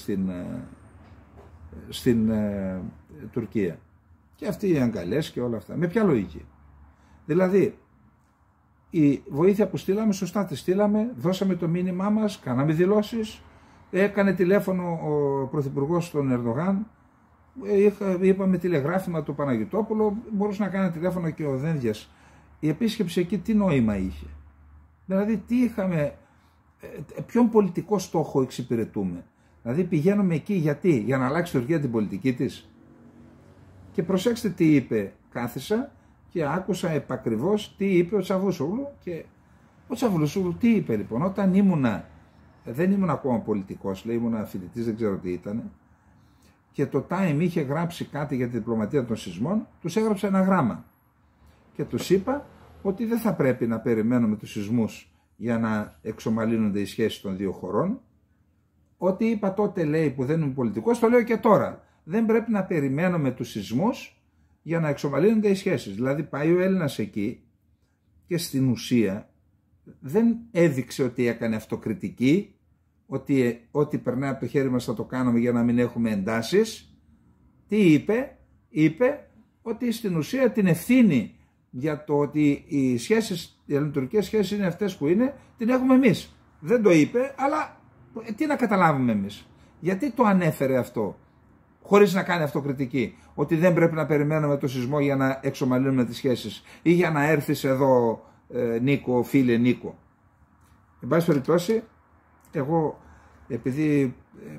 στην Τουρκία και αυτοί οι αγκαλές και όλα αυτά, με ποια λογική? Δηλαδή η βοήθεια που στείλαμε, σωστά τη στείλαμε, δώσαμε το μήνυμά μας, κάναμε δηλώσεις, έκανε τηλέφωνο ο Πρωθυπουργός στον Ερντογάν, είπαμε τηλεγράφημα του Παναγιωτόπουλο, μπορούσε να κάνει τηλέφωνο και ο Δένδιας. Η επίσκεψη εκεί τι νόημα είχε? Δηλαδή τι είχαμε, ποιον πολιτικό στόχο εξυπηρετούμε? Δηλαδή πηγαίνουμε εκεί γιατί? Για να αλλάξει η Τουρκία την πολιτική της? Και προσέξτε τι είπε, κάθισα και άκουσα επακριβώς τι είπε ο Τσαβούσογλου. Και ο Τσαβούσογλου τι είπε λοιπόν? Όταν δεν ήμουν ακόμα πολιτικός, λέει, ήμουν φοιτητής, δεν ξέρω τι ήταν, και το Time είχε γράψει κάτι για τη διπλωματία των σεισμών, τους έγραψε ένα γράμμα και τους είπα ότι δεν θα πρέπει να περιμένουμε τους σεισμούς για να εξομαλύνονται οι σχέσεις των δύο χωρών. Ό,τι είπα τότε, λέει, που δεν είμαι πολιτικός, το λέω και τώρα. Δεν πρέπει να περιμένουμε τους σεισμούς για να εξομαλύνονται οι σχέσεις. Δηλαδή πάει ο Έλληνας εκεί και στην ουσία δεν έδειξε ότι έκανε αυτοκριτική, ότι ό,τι περνάει από το χέρι μας θα το κάνουμε για να μην έχουμε εντάσεις. Τι είπε? Είπε ότι στην ουσία την ευθύνη για το ότι οι ελληνοτουρκικές σχέσεις είναι αυτές που είναι, την έχουμε εμείς. Δεν το είπε, αλλά τι να καταλάβουμε εμείς? Γιατί το ανέφερε αυτό χωρίς να κάνει αυτοκριτική? Ότι δεν πρέπει να περιμένουμε το σεισμό για να εξομαλύνουμε τις σχέσεις ή για να έρθεις εδώ, Νίκο, φίλε Νίκο. Εν πάση περιπτώσει, εγώ επειδή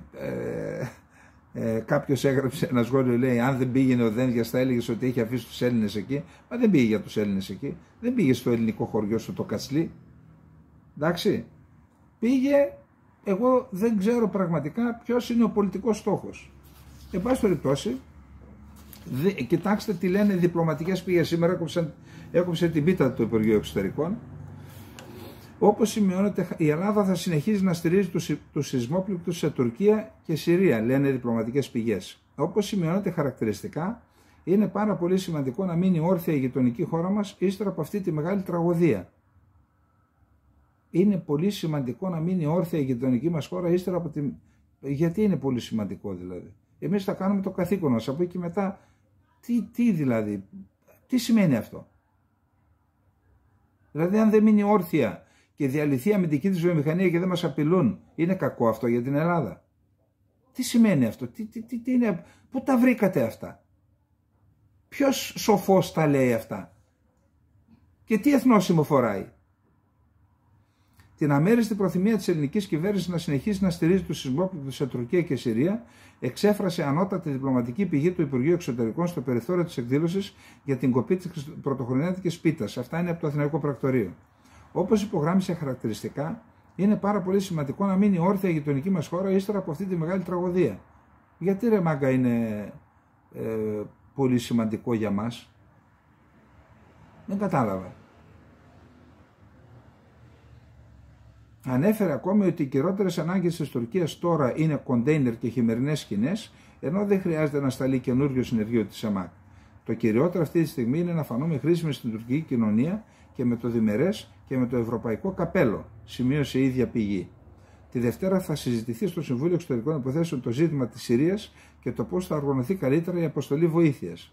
κάποιος έγραψε ένα σχόλιο, λέει, αν δεν πήγαινε ο Δένδιας θα έλεγες ότι έχει αφήσει τους Έλληνες εκεί. Μα δεν πήγε για τους Έλληνες εκεί, δεν πήγε στο ελληνικό χωριό σου το Κατσλί, εντάξει, πήγε, εγώ δεν ξέρω πραγματικά ποιος είναι ο πολιτικός στόχος. Εν πάση περιπτώσει, κοιτάξτε τι λένε οι διπλωματικές πηγές. Σήμερα έκοψε την πίτα του Υπουργείου Εξωτερικών. Όπως σημειώνεται, η Ελλάδα θα συνεχίζει να στηρίζει τους σεισμόπληκτους σε Τουρκία και Συρία, λένε οι διπλωματικές πηγές. Όπως σημειώνεται χαρακτηριστικά, είναι πάρα πολύ σημαντικό να μείνει όρθια η γειτονική χώρα μας ύστερα από αυτή τη μεγάλη τραγωδία. Είναι πολύ σημαντικό να μείνει όρθια η γειτονική μας χώρα ύστερα από τη... Γιατί είναι πολύ σημαντικό δηλαδή? Εμείς θα κάνουμε το καθήκον μας, από εκεί μετά τι δηλαδή, τι σημαίνει αυτό? Δηλαδή αν δεν μείνει όρθια και διαλυθεί η αμυντική της βιομηχανία και δεν μας απειλούν, είναι κακό αυτό για την Ελλάδα? Τι σημαίνει αυτό? Τι είναι, πού τα βρήκατε αυτά? Ποιος σοφός τα λέει αυτά? Και τι εθνόσημο φοράει? Την αμέριστη προθυμία της ελληνικής κυβέρνησης να συνεχίσει να στηρίζει τους σεισμόπληκτους σε Τουρκία και Συρία εξέφρασε ανώτατη διπλωματική πηγή του Υπουργείου Εξωτερικών στο περιθώριο της εκδήλωσης για την κοπή της πρωτοχρονιάτικης πίτας. Αυτά είναι από το Αθηναϊκό Πρακτορείο. Όπως υπογράμμισε χαρακτηριστικά, είναι πάρα πολύ σημαντικό να μείνει όρθια η γειτονική μας χώρα ύστερα από αυτή τη μεγάλη τραγωδία. Γιατί ρε μάγκα είναι πολύ σημαντικό για μας? Δεν κατάλαβα. Ανέφερε ακόμη ότι οι κυριότερες ανάγκες της Τουρκίας τώρα είναι κοντέινερ και χειμερινές σκηνές, ενώ δεν χρειάζεται να σταλεί καινούριο συνεργείο της ΕΜΑΚ. Το κυριότερο αυτή τη στιγμή είναι να φανούμε χρήσιμοι στην τουρκική κοινωνία και με το διμερές και με το ευρωπαϊκό καπέλο, σημείωσε η ίδια πηγή. Τη Δευτέρα θα συζητηθεί στο Συμβούλιο Εξωτερικών Υποθέσεων το ζήτημα της Συρίας και το πώς θα οργανωθεί καλύτερα η αποστολή βοήθειας.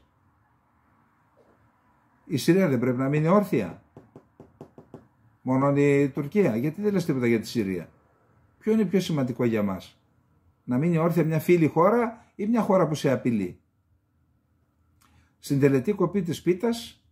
Η Συρία δεν πρέπει να μείνει όρθια? Μόνο η Τουρκία? Γιατί δεν λες τίποτα για τη Συρία? Ποιο είναι πιο σημαντικό για μας? Να μείνει όρθια μια φίλη χώρα ή μια χώρα που σε απειλεί? Στην τελετή κοπή της πίτας,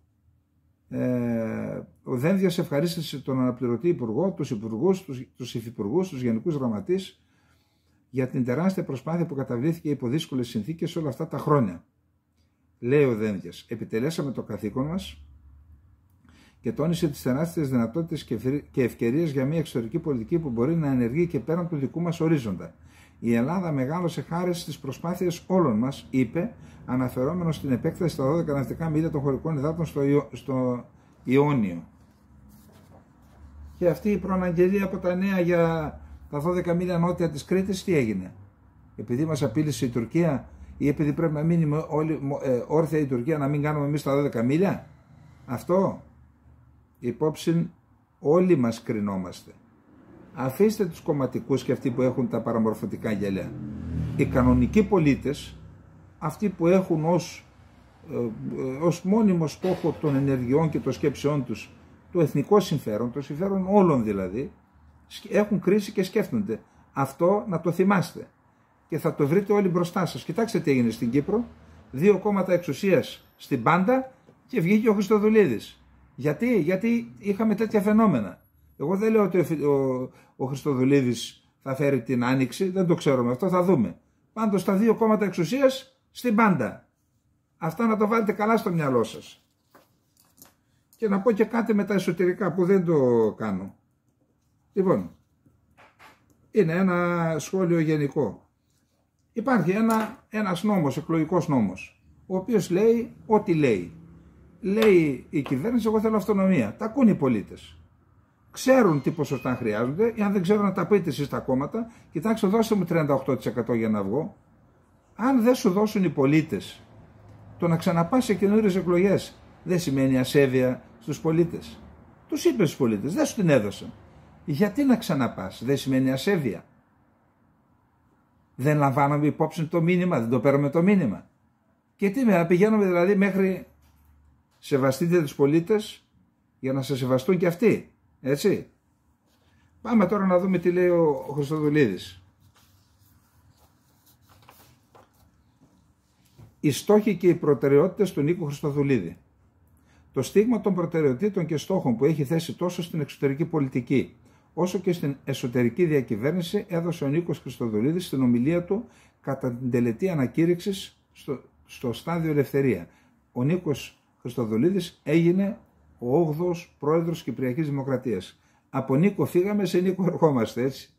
ο Δένδιας ευχαρίστησε τον αναπληρωτή υπουργό, τους υπουργούς, τους υφυπουργούς, τους γενικούς γραμματείς για την τεράστια προσπάθεια που καταβλήθηκε υπό δύσκολες συνθήκες όλα αυτά τα χρόνια. Λέει ο Δένδιας, επιτελέσαμε το καθήκον μας και τόνισε τις τεράστιες δυνατότητες και ευκαιρίες για μια εξωτερική πολιτική που μπορεί να ενεργεί και πέραν του δικού μας ορίζοντα. Η Ελλάδα μεγάλωσε χάρη στις προσπάθειες όλων μας, είπε, αναφερόμενο στην επέκταση στα 12 ναυτικά μίλια των χωρικών υδάτων στο Ιόνιο. Και αυτή η προαναγγελία από τα νέα για τα 12 μίλια νότια της Κρήτης τι έγινε? Επειδή μας απείλησε η Τουρκία ή επειδή πρέπει να μείνει όρθια η Τουρκία να μην κάνουμε εμείς τα 12 μίλια? Αυτό υπόψη όλοι μας κρινόμαστε. Αφήστε τους κομματικούς και αυτοί που έχουν τα παραμορφωτικά γυαλιά. Οι κανονικοί πολίτες, αυτοί που έχουν ως μόνιμο στόχο των ενεργειών και των σκέψεών τους το εθνικό συμφέρον, το συμφέρον όλων δηλαδή, έχουν κρίση και σκέφτονται. Αυτό να το θυμάστε και θα το βρείτε όλοι μπροστά σας. Κοιτάξτε τι έγινε στην Κύπρο, 2 κόμματα εξουσίας στην πάντα και βγήκε ο Χριστοδουλίδης. Γιατί είχαμε τέτοια φαινόμενα. Εγώ δεν λέω ότι ο Χριστοδουλίδης θα φέρει την άνοιξη, δεν το ξέρουμε, αυτό θα δούμε. Πάντως τα 2 κόμματα εξουσίας στην πάντα. Αυτά να το βάλετε καλά στο μυαλό σας. Και να πω και κάτι με τα εσωτερικά που δεν το κάνω. Λοιπόν, είναι ένα σχόλιο γενικό. Υπάρχει ένας νόμος, εκλογικός νόμος, ο οποίος λέει ό,τι λέει. Λέει η κυβέρνηση, εγώ θέλω αυτονομία. Τα ακούν οι πολίτες. Ξέρουν τι ποσοστά χρειάζονται, ή αν δεν ξέρουν να τα πείτε εσείς τα κόμματα, κοιτάξτε, δώστε μου 38% για να βγω. Αν δεν σου δώσουν οι πολίτες, το να ξαναπάς σε καινούριες εκλογές δεν σημαίνει ασέβεια στους πολίτες. Τους είπες στους πολίτες, δεν σου την έδωσαν. Γιατί να ξαναπάς, δεν σημαίνει ασέβεια. Δεν λαμβάνουμε υπόψη το μήνυμα, δεν το παίρνουμε το μήνυμα. Και τι να πηγαίνουμε δηλαδή μέχρι σεβαστείτε τους πολίτες για να σε σεβαστούν και αυτοί. Έτσι. Πάμε τώρα να δούμε τι λέει ο Χριστοδουλίδης. Οι στόχοι και οι προτεραιότητες του Νίκου Χριστοδουλίδη. Το στίγμα των προτεραιοτήτων και στόχων που έχει θέσει τόσο στην εξωτερική πολιτική όσο και στην εσωτερική διακυβέρνηση έδωσε ο Νίκος Χριστοδουλίδης στην ομιλία του κατά την τελετή ανακήρυξης στο στάδιο Ελευθερία. Ο Νίκος Χριστοδουλίδης έγινε ο 8ος πρόεδρος Κυπριακής Δημοκρατίας. Από Νίκο φύγαμε, σε Νίκο ερχόμαστε, έτσι.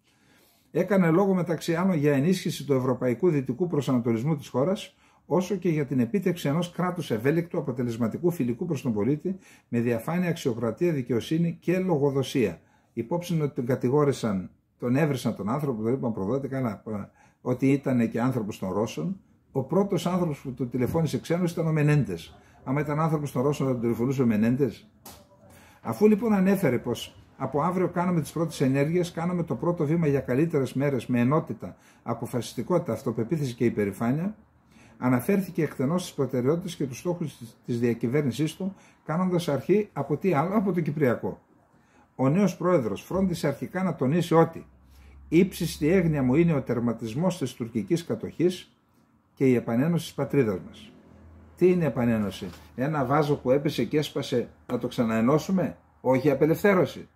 Έκανε λόγο μεταξύ άλλων για ενίσχυση του ευρωπαϊκού δυτικού προσανατολισμού της χώρας, όσο και για την επίτευξη ενός κράτους ευέλικτου, αποτελεσματικού, φιλικού προς τον πολίτη, με διαφάνεια, αξιοκρατία, δικαιοσύνη και λογοδοσία. Υπόψη ότι τον κατηγόρησαν, τον έβρισαν τον άνθρωπο, τον είπαν προδότη, καλά, ότι ήταν και άνθρωπος των Ρώσων. Ο πρώτος άνθρωπος που του τηλεφώνησε ξένος ήταν ο Μενέντες. Άμα ήταν άνθρωπος των Ρώσων, θα τον τηλεφωνούσε ο Μενέντες. Αφού λοιπόν ανέφερε πως από αύριο κάναμε τις πρώτες ενέργειες, κάναμε το πρώτο βήμα για καλύτερες μέρες με ενότητα, αποφασιστικότητα, αυτοπεποίθηση και υπερηφάνεια, αναφέρθηκε εκτενώς στις προτεραιότητες και τους στόχους της διακυβέρνησής του, κάνοντας αρχή από τι άλλο, από το Κυπριακό. Ο νέος πρόεδρος φρόντισε αρχικά να τονίσει ότι ύψιστη έγνοια μου είναι ο τερματισμός της τουρκικής κατοχής και η επανένωση της πατρίδας μας. Τι είναι επανένωση? Ένα βάζο που έπεσε και έσπασε να το ξαναενώσουμε? Όχι, απελευθέρωση.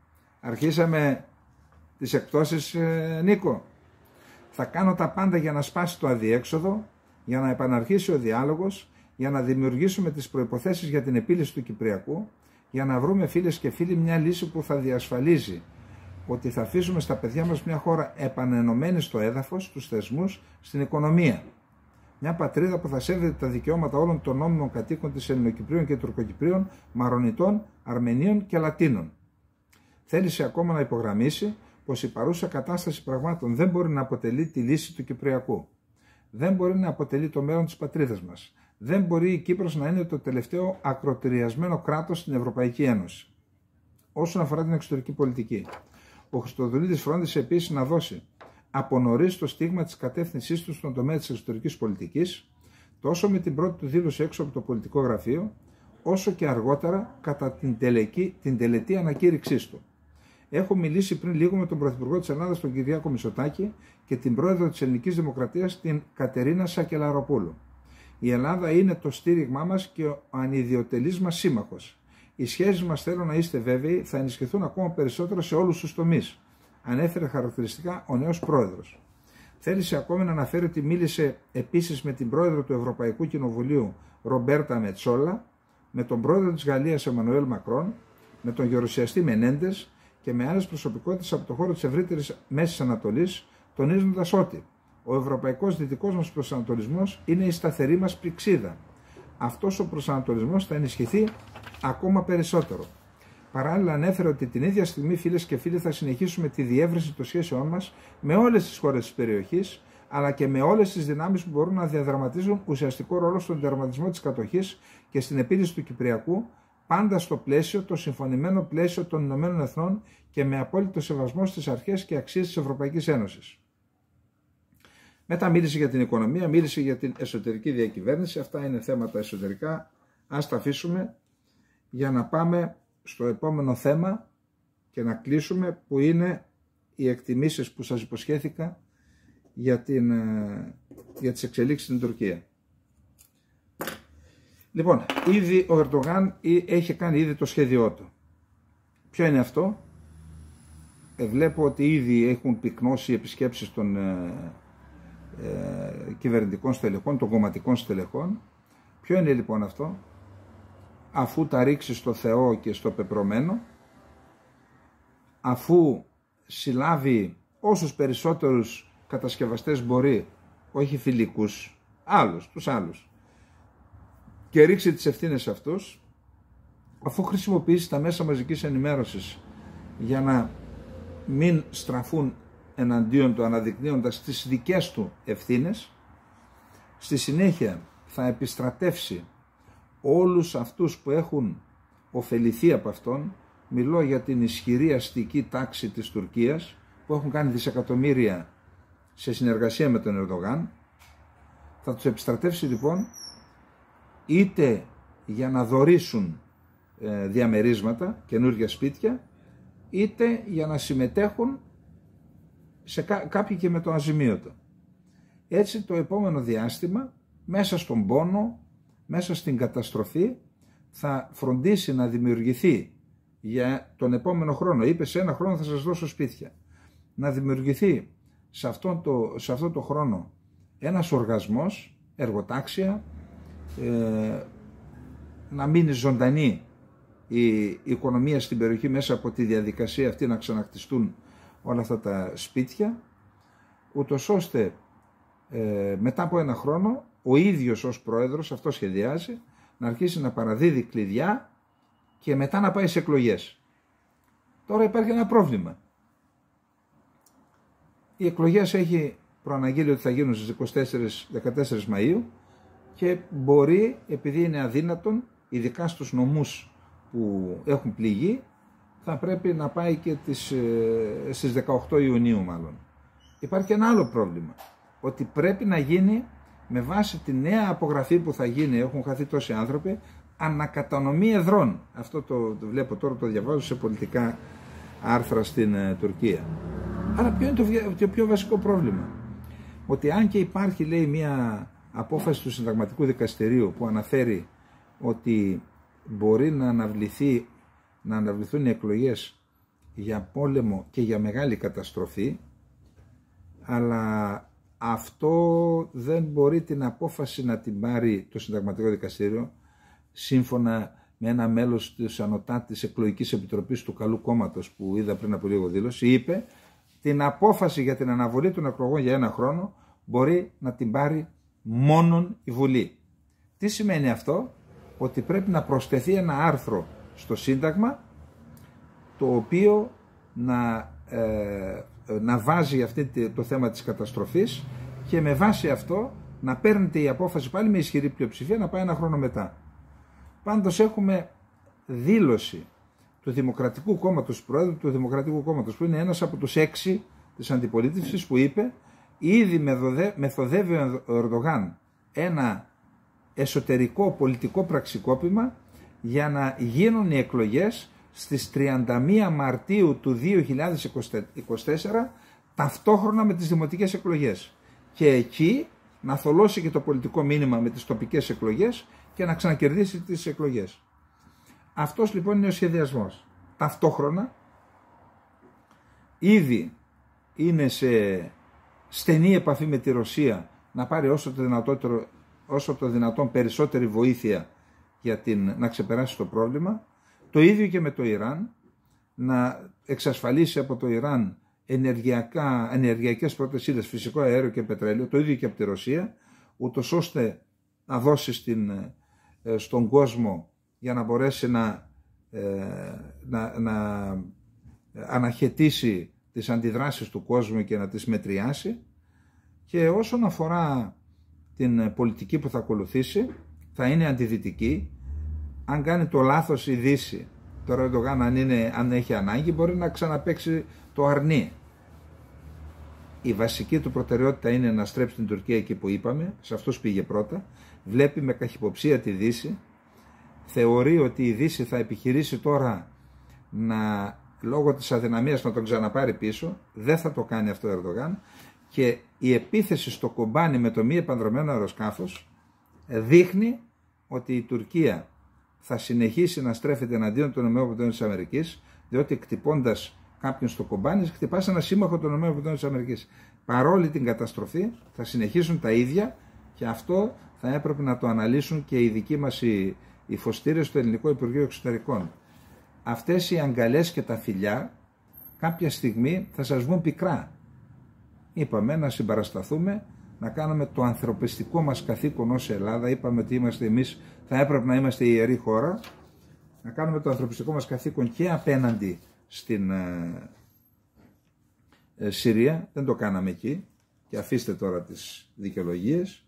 Αρχίσαμε τις εκπτώσεις, Νίκο. Θα κάνω τα πάντα για να σπάσει το αδιέξοδο, για να επαναρχίσει ο διάλογος, για να δημιουργήσουμε τις προϋποθέσεις για την επίλυση του Κυπριακού, για να βρούμε, φίλες και φίλοι, μια λύση που θα διασφαλίζει ότι θα αφήσουμε στα παιδιά μας μια χώρα επανενωμένη στο έδαφος, στους θεσμούς, στην οικονομία. Μια πατρίδα που θα σέβεται τα δικαιώματα όλων των νόμιμων κατοίκων της Ελληνοκυπρίων και Τουρκοκυπρίων, Μαρονιτών, Αρμενίων και Λατίνων. Θέλησε ακόμα να υπογραμμίσει πως η παρούσα κατάσταση πραγμάτων δεν μπορεί να αποτελεί τη λύση του Κυπριακού. Δεν μπορεί να αποτελεί το μέλλον της πατρίδας μας. Δεν μπορεί η Κύπρος να είναι το τελευταίο ακροτηριασμένο κράτος στην Ευρωπαϊκή Ένωση. Όσον αφορά την εξωτερική πολιτική, ο Χριστοδουλίδης φρόντισε επίσης να δώσει από νωρίς το στίγμα της κατεύθυνσής του στον τομέα της εξωτερικής πολιτικής, τόσο με την πρώτη του δήλωση έξω από το πολιτικό γραφείο, όσο και αργότερα κατά την τελετή ανακήρυξής του. Έχω μιλήσει πριν λίγο με τον Πρωθυπουργό της Ελλάδας, τον Κυριάκο Μητσοτάκη, και την Πρόεδρο της Ελληνικής Δημοκρατίας, την Κατερίνα Σακελαροπούλου. Η Ελλάδα είναι το στήριγμά μας και ο ανιδιοτελής μας σύμμαχος. Οι σχέσεις μας, θέλω να είστε βέβαιοι, θα ενισχυθούν ακόμα περισσότερο σε όλους τους τομείς, ανέφερε χαρακτηριστικά ο νέος πρόεδρος. Θέλησε ακόμη να αναφέρει ότι μίλησε επίσης με την πρόεδρο του Ευρωπαϊκού Κοινοβουλίου, Ρομπέρτα Μετσόλα, με τον πρόεδρο της Γαλλίας, Εμμανουέλ Μακρόν, με τον γερουσιαστή Μενέντες και με άλλες προσωπικότητες από το χώρο της ευρύτερης Μέσης Ανατολής, τονίζοντας ότι ο ευρωπαϊκός δυτικός μας προσανατολισμός είναι η σταθερή μας πηξίδα. Αυτός ο προσανατολισμός θα ενισχυθεί ακόμα περισσότερο. Παράλληλα ανέφερε ότι την ίδια στιγμή, φίλες και φίλοι, θα συνεχίσουμε τη διεύρυνση των σχέσεών μας με όλες τις χώρες της περιοχής, αλλά και με όλες τις δυνάμεις που μπορούν να διαδραματίζουν ουσιαστικό ρόλο στον τερματισμό της κατοχής και στην επίλυση του Κυπριακού, πάντα στο πλαίσιο, το συμφωνημένο πλαίσιο των Ηνωμένων Εθνών και με απόλυτο σεβασμό στις αρχές και αξίες της Ευρωπαϊκής Ένωσης. Μετά μίλησε για την οικονομία, μίλησε για την εσωτερική διακυβέρνηση. Αυτά είναι θέματα εσωτερικά. Ας τα αφήσουμε για να πάμε στο επόμενο θέμα και να κλείσουμε, που είναι οι εκτιμήσεις που σας υποσχέθηκα για τις εξελίξεις στην Τουρκία. Λοιπόν, ήδη ο Ερντογάν έχει κάνει ήδη το σχέδιό του. Ποιο είναι αυτό? Βλέπω ότι ήδη έχουν πυκνώσει επισκέψεις των κυβερνητικών στελεχών, των κομματικών στελεχών. Ποιο είναι λοιπόν αυτό? Αφού τα ρίξει στο Θεό και στο πεπρωμένο, αφού συλλάβει όσους περισσότερους κατασκευαστές μπορεί, όχι φιλικούς, τους άλλους, και ρίξει τις ευθύνες αυτούς, αφού χρησιμοποιήσει τα μέσα μαζικής ενημέρωσης για να μην στραφούν εναντίον του, αναδεικνύοντας τις δικές του ευθύνες, στη συνέχεια θα επιστρατεύσει όλους αυτούς που έχουν ωφεληθεί από αυτόν. Μιλώ για την ισχυρή αστική τάξη της Τουρκίας, που έχουν κάνει δισεκατομμύρια σε συνεργασία με τον Ερντογάν. Θα τους επιστρατεύσει λοιπόν είτε για να δωρήσουν διαμερίσματα, καινούργια σπίτια, είτε για να συμμετέχουν σε κάποιοι και με το αζημίωτο. Έτσι το επόμενο διάστημα, μέσα στον πόνο, μέσα στην καταστροφή, θα φροντίσει να δημιουργηθεί για τον επόμενο χρόνο. Είπε σε ένα χρόνο θα σας δώσω σπίτια. Να δημιουργηθεί σε αυτό το χρόνο ένας οργασμός, εργοτάξια, να μείνει ζωντανή η οικονομία στην περιοχή μέσα από τη διαδικασία αυτή, να ξανακτιστούν όλα αυτά τα σπίτια, ούτως ώστε μετά από ένα χρόνο ο ίδιος ως πρόεδρος, αυτό σχεδιάζει, να αρχίσει να παραδίδει κλειδιά και μετά να πάει σε εκλογές. Τώρα υπάρχει ένα πρόβλημα. Οι εκλογές έχει προαναγγείλει ότι θα γίνουν στις 14 Μαΐου και μπορεί, επειδή είναι αδύνατον, ειδικά στους νομούς που έχουν πληγεί, θα πρέπει να πάει και στις 18 Ιουνίου μάλλον. Υπάρχει ένα άλλο πρόβλημα, ότι πρέπει να γίνει με βάση τη νέα απογραφή που θα γίνει, έχουν χαθεί τόσοι άνθρωποι, ανακατανομή εδρών. Αυτό το βλέπω τώρα, το διαβάζω σε πολιτικά άρθρα στην Τουρκία. Αλλά ποιο είναι το πιο βασικό πρόβλημα? Ότι αν και υπάρχει, λέει, μια απόφαση του Συνταγματικού Δικαστηρίου που αναφέρει ότι μπορεί να αναβληθούν οι εκλογές για πόλεμο και για μεγάλη καταστροφή, αλλά αυτό δεν μπορεί την απόφαση να την πάρει το Συνταγματικό Δικαστήριο, σύμφωνα με ένα μέλος της Ανωτάτης Εκλογικής Επιτροπής του Καλού Κόμματος που είδα πριν από λίγο δήλωση. Είπε την απόφαση για την αναβολή των εκλογών για ένα χρόνο μπορεί να την πάρει μόνον η Βουλή. Τι σημαίνει αυτό? Ότι πρέπει να προσθεθεί ένα άρθρο στο Σύνταγμα, το οποίο να βάζει το θέμα της καταστροφής, και με βάση αυτό να παίρνεται η απόφαση πάλι με ισχυρή πλειοψηφία να πάει ένα χρόνο μετά. Πάντως έχουμε δήλωση του Δημοκρατικού Κόμματος, του Προέδρου του Δημοκρατικού Κόμματος, που είναι ένας από τους 6 της αντιπολίτευσης, που είπε ήδη μεθοδεύει ο Ερντογάν ένα εσωτερικό πολιτικό πραξικόπημα για να γίνουν οι εκλογές στις 31 Μαρτίου του 2024, ταυτόχρονα με τις δημοτικές εκλογές, και εκεί να θολώσει και το πολιτικό μήνυμα με τις τοπικές εκλογές και να ξανακερδίσει τις εκλογές. Αυτός λοιπόν είναι ο σχεδιασμός. Ταυτόχρονα ήδη είναι σε στενή επαφή με τη Ρωσία να πάρει όσο το δυνατόν περισσότερη βοήθεια για να ξεπεράσει το πρόβλημα. Το ίδιο και με το Ιράν, να εξασφαλίσει από το Ιράν ενεργειακές πρώτες ύλες, φυσικό αέριο και πετρέλαιο, το ίδιο και από τη Ρωσία, ούτως ώστε να δώσει στον κόσμο για να μπορέσει να αναχαιτήσει τις αντιδράσεις του κόσμου και να τις μετριάσει. Και όσον αφορά την πολιτική που θα ακολουθήσει, θα είναι αντιδυτική. Αν κάνει το λάθος η Δύση, το Ερντογάν αν έχει ανάγκη, μπορεί να ξαναπαίξει το αρνί. Η βασική του προτεραιότητα είναι να στρέψει την Τουρκία εκεί που είπαμε, σε αυτούς πήγε πρώτα. Βλέπει με καχυποψία τη Δύση. Θεωρεί ότι η Δύση θα επιχειρήσει τώρα λόγω της αδυναμίας να τον ξαναπάρει πίσω. Δεν θα το κάνει αυτό ο Ερντογάν. Και η επίθεση στο Κομπάνι με το μη επανδρωμένο αεροσκάφος δείχνει ότι η Τουρκία θα συνεχίσει να στρέφεται εναντίον των ΗΠΑ, διότι χτυπώντας κάποιον στο Κομπάνι, χτυπάς ένα σύμμαχο των ΗΠΑ. Παρόλη την καταστροφή, θα συνεχίσουν τα ίδια και αυτό θα έπρεπε να το αναλύσουν και οι δικοί μας οι φωστήρες στο Ελληνικό Υπουργείο Εξωτερικών. Αυτές οι αγκαλές και τα φιλιά κάποια στιγμή θα σας βγουν πικρά. Είπαμε να συμπαρασταθούμε, να κάνουμε το ανθρωπιστικό μας καθήκον ως Ελλάδα. Είπαμε ότι εμείς θα έπρεπε να είμαστε η ιερή χώρα. Να κάνουμε το ανθρωπιστικό μας καθήκον και απέναντι στην Συρία. Δεν το κάναμε εκεί και αφήστε τώρα τις δικαιολογίες.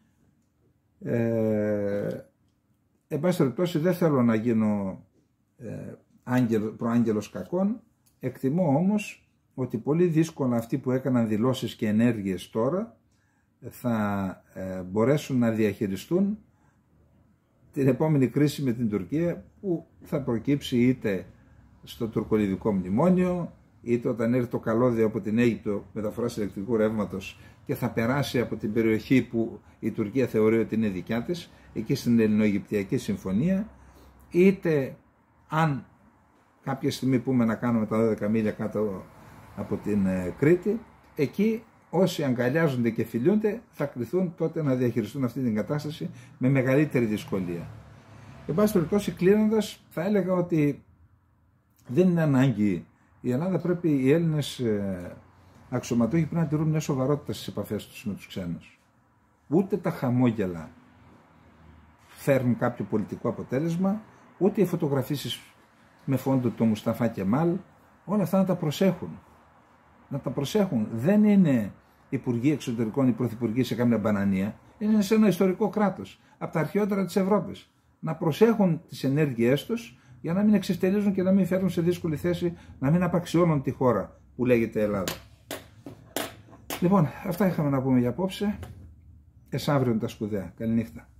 Εν πάση περιπτώσει δεν θέλω να γίνω προάγγελος κακών. Εκτιμώ όμως ότι πολύ δύσκολα αυτοί που έκαναν δηλώσεις και ενέργειες τώρα θα μπορέσουν να διαχειριστούν την επόμενη κρίση με την Τουρκία, που θα προκύψει είτε στο τουρκολιβικό μνημόνιο, είτε όταν έρθει το καλώδιο από την Αίγυπτο μεταφοράς ηλεκτρικού ρεύματος και θα περάσει από την περιοχή που η Τουρκία θεωρεί ότι είναι δικιά της, εκεί στην Ελληνοαιγυπτιακή Συμφωνία, είτε αν κάποια στιγμή πούμε να κάνουμε τα 12 μίλια κάτω από την Κρήτη, εκεί όσοι αγκαλιάζονται και φιλιούνται θα κληθούν τότε να διαχειριστούν αυτή την κατάσταση με μεγαλύτερη δυσκολία. Εν πάση περιπτώσει, κλείνοντας, θα έλεγα ότι δεν είναι ανάγκη. Η Ελλάδα πρέπει, οι Έλληνες αξιωματούχοι πρέπει να τηρούν μια σοβαρότητα στις επαφές τους με τους ξένους. Ούτε τα χαμόγελα φέρνουν κάποιο πολιτικό αποτέλεσμα, ούτε οι φωτογραφίσεις με φόντο το Μουσταφά Κεμάλ, όλα αυτά να τα προσέχουν. Να τα προσέχουν. Δεν είναι υπουργοί εξωτερικών ή πρωθυπουργοί σε κάμια μπανανία. Είναι σε ένα ιστορικό κράτος, από τα αρχαιότερα της Ευρώπης. Να προσέχουν τις ενέργειές τους για να μην εξευτελίζουν και να μην φέρουν σε δύσκολη θέση, να μην απαξιώνουν τη χώρα που λέγεται Ελλάδα. Λοιπόν, αυτά είχαμε να πούμε για απόψε. Εσαύριον τα σπουδαία. Καληνύχτα.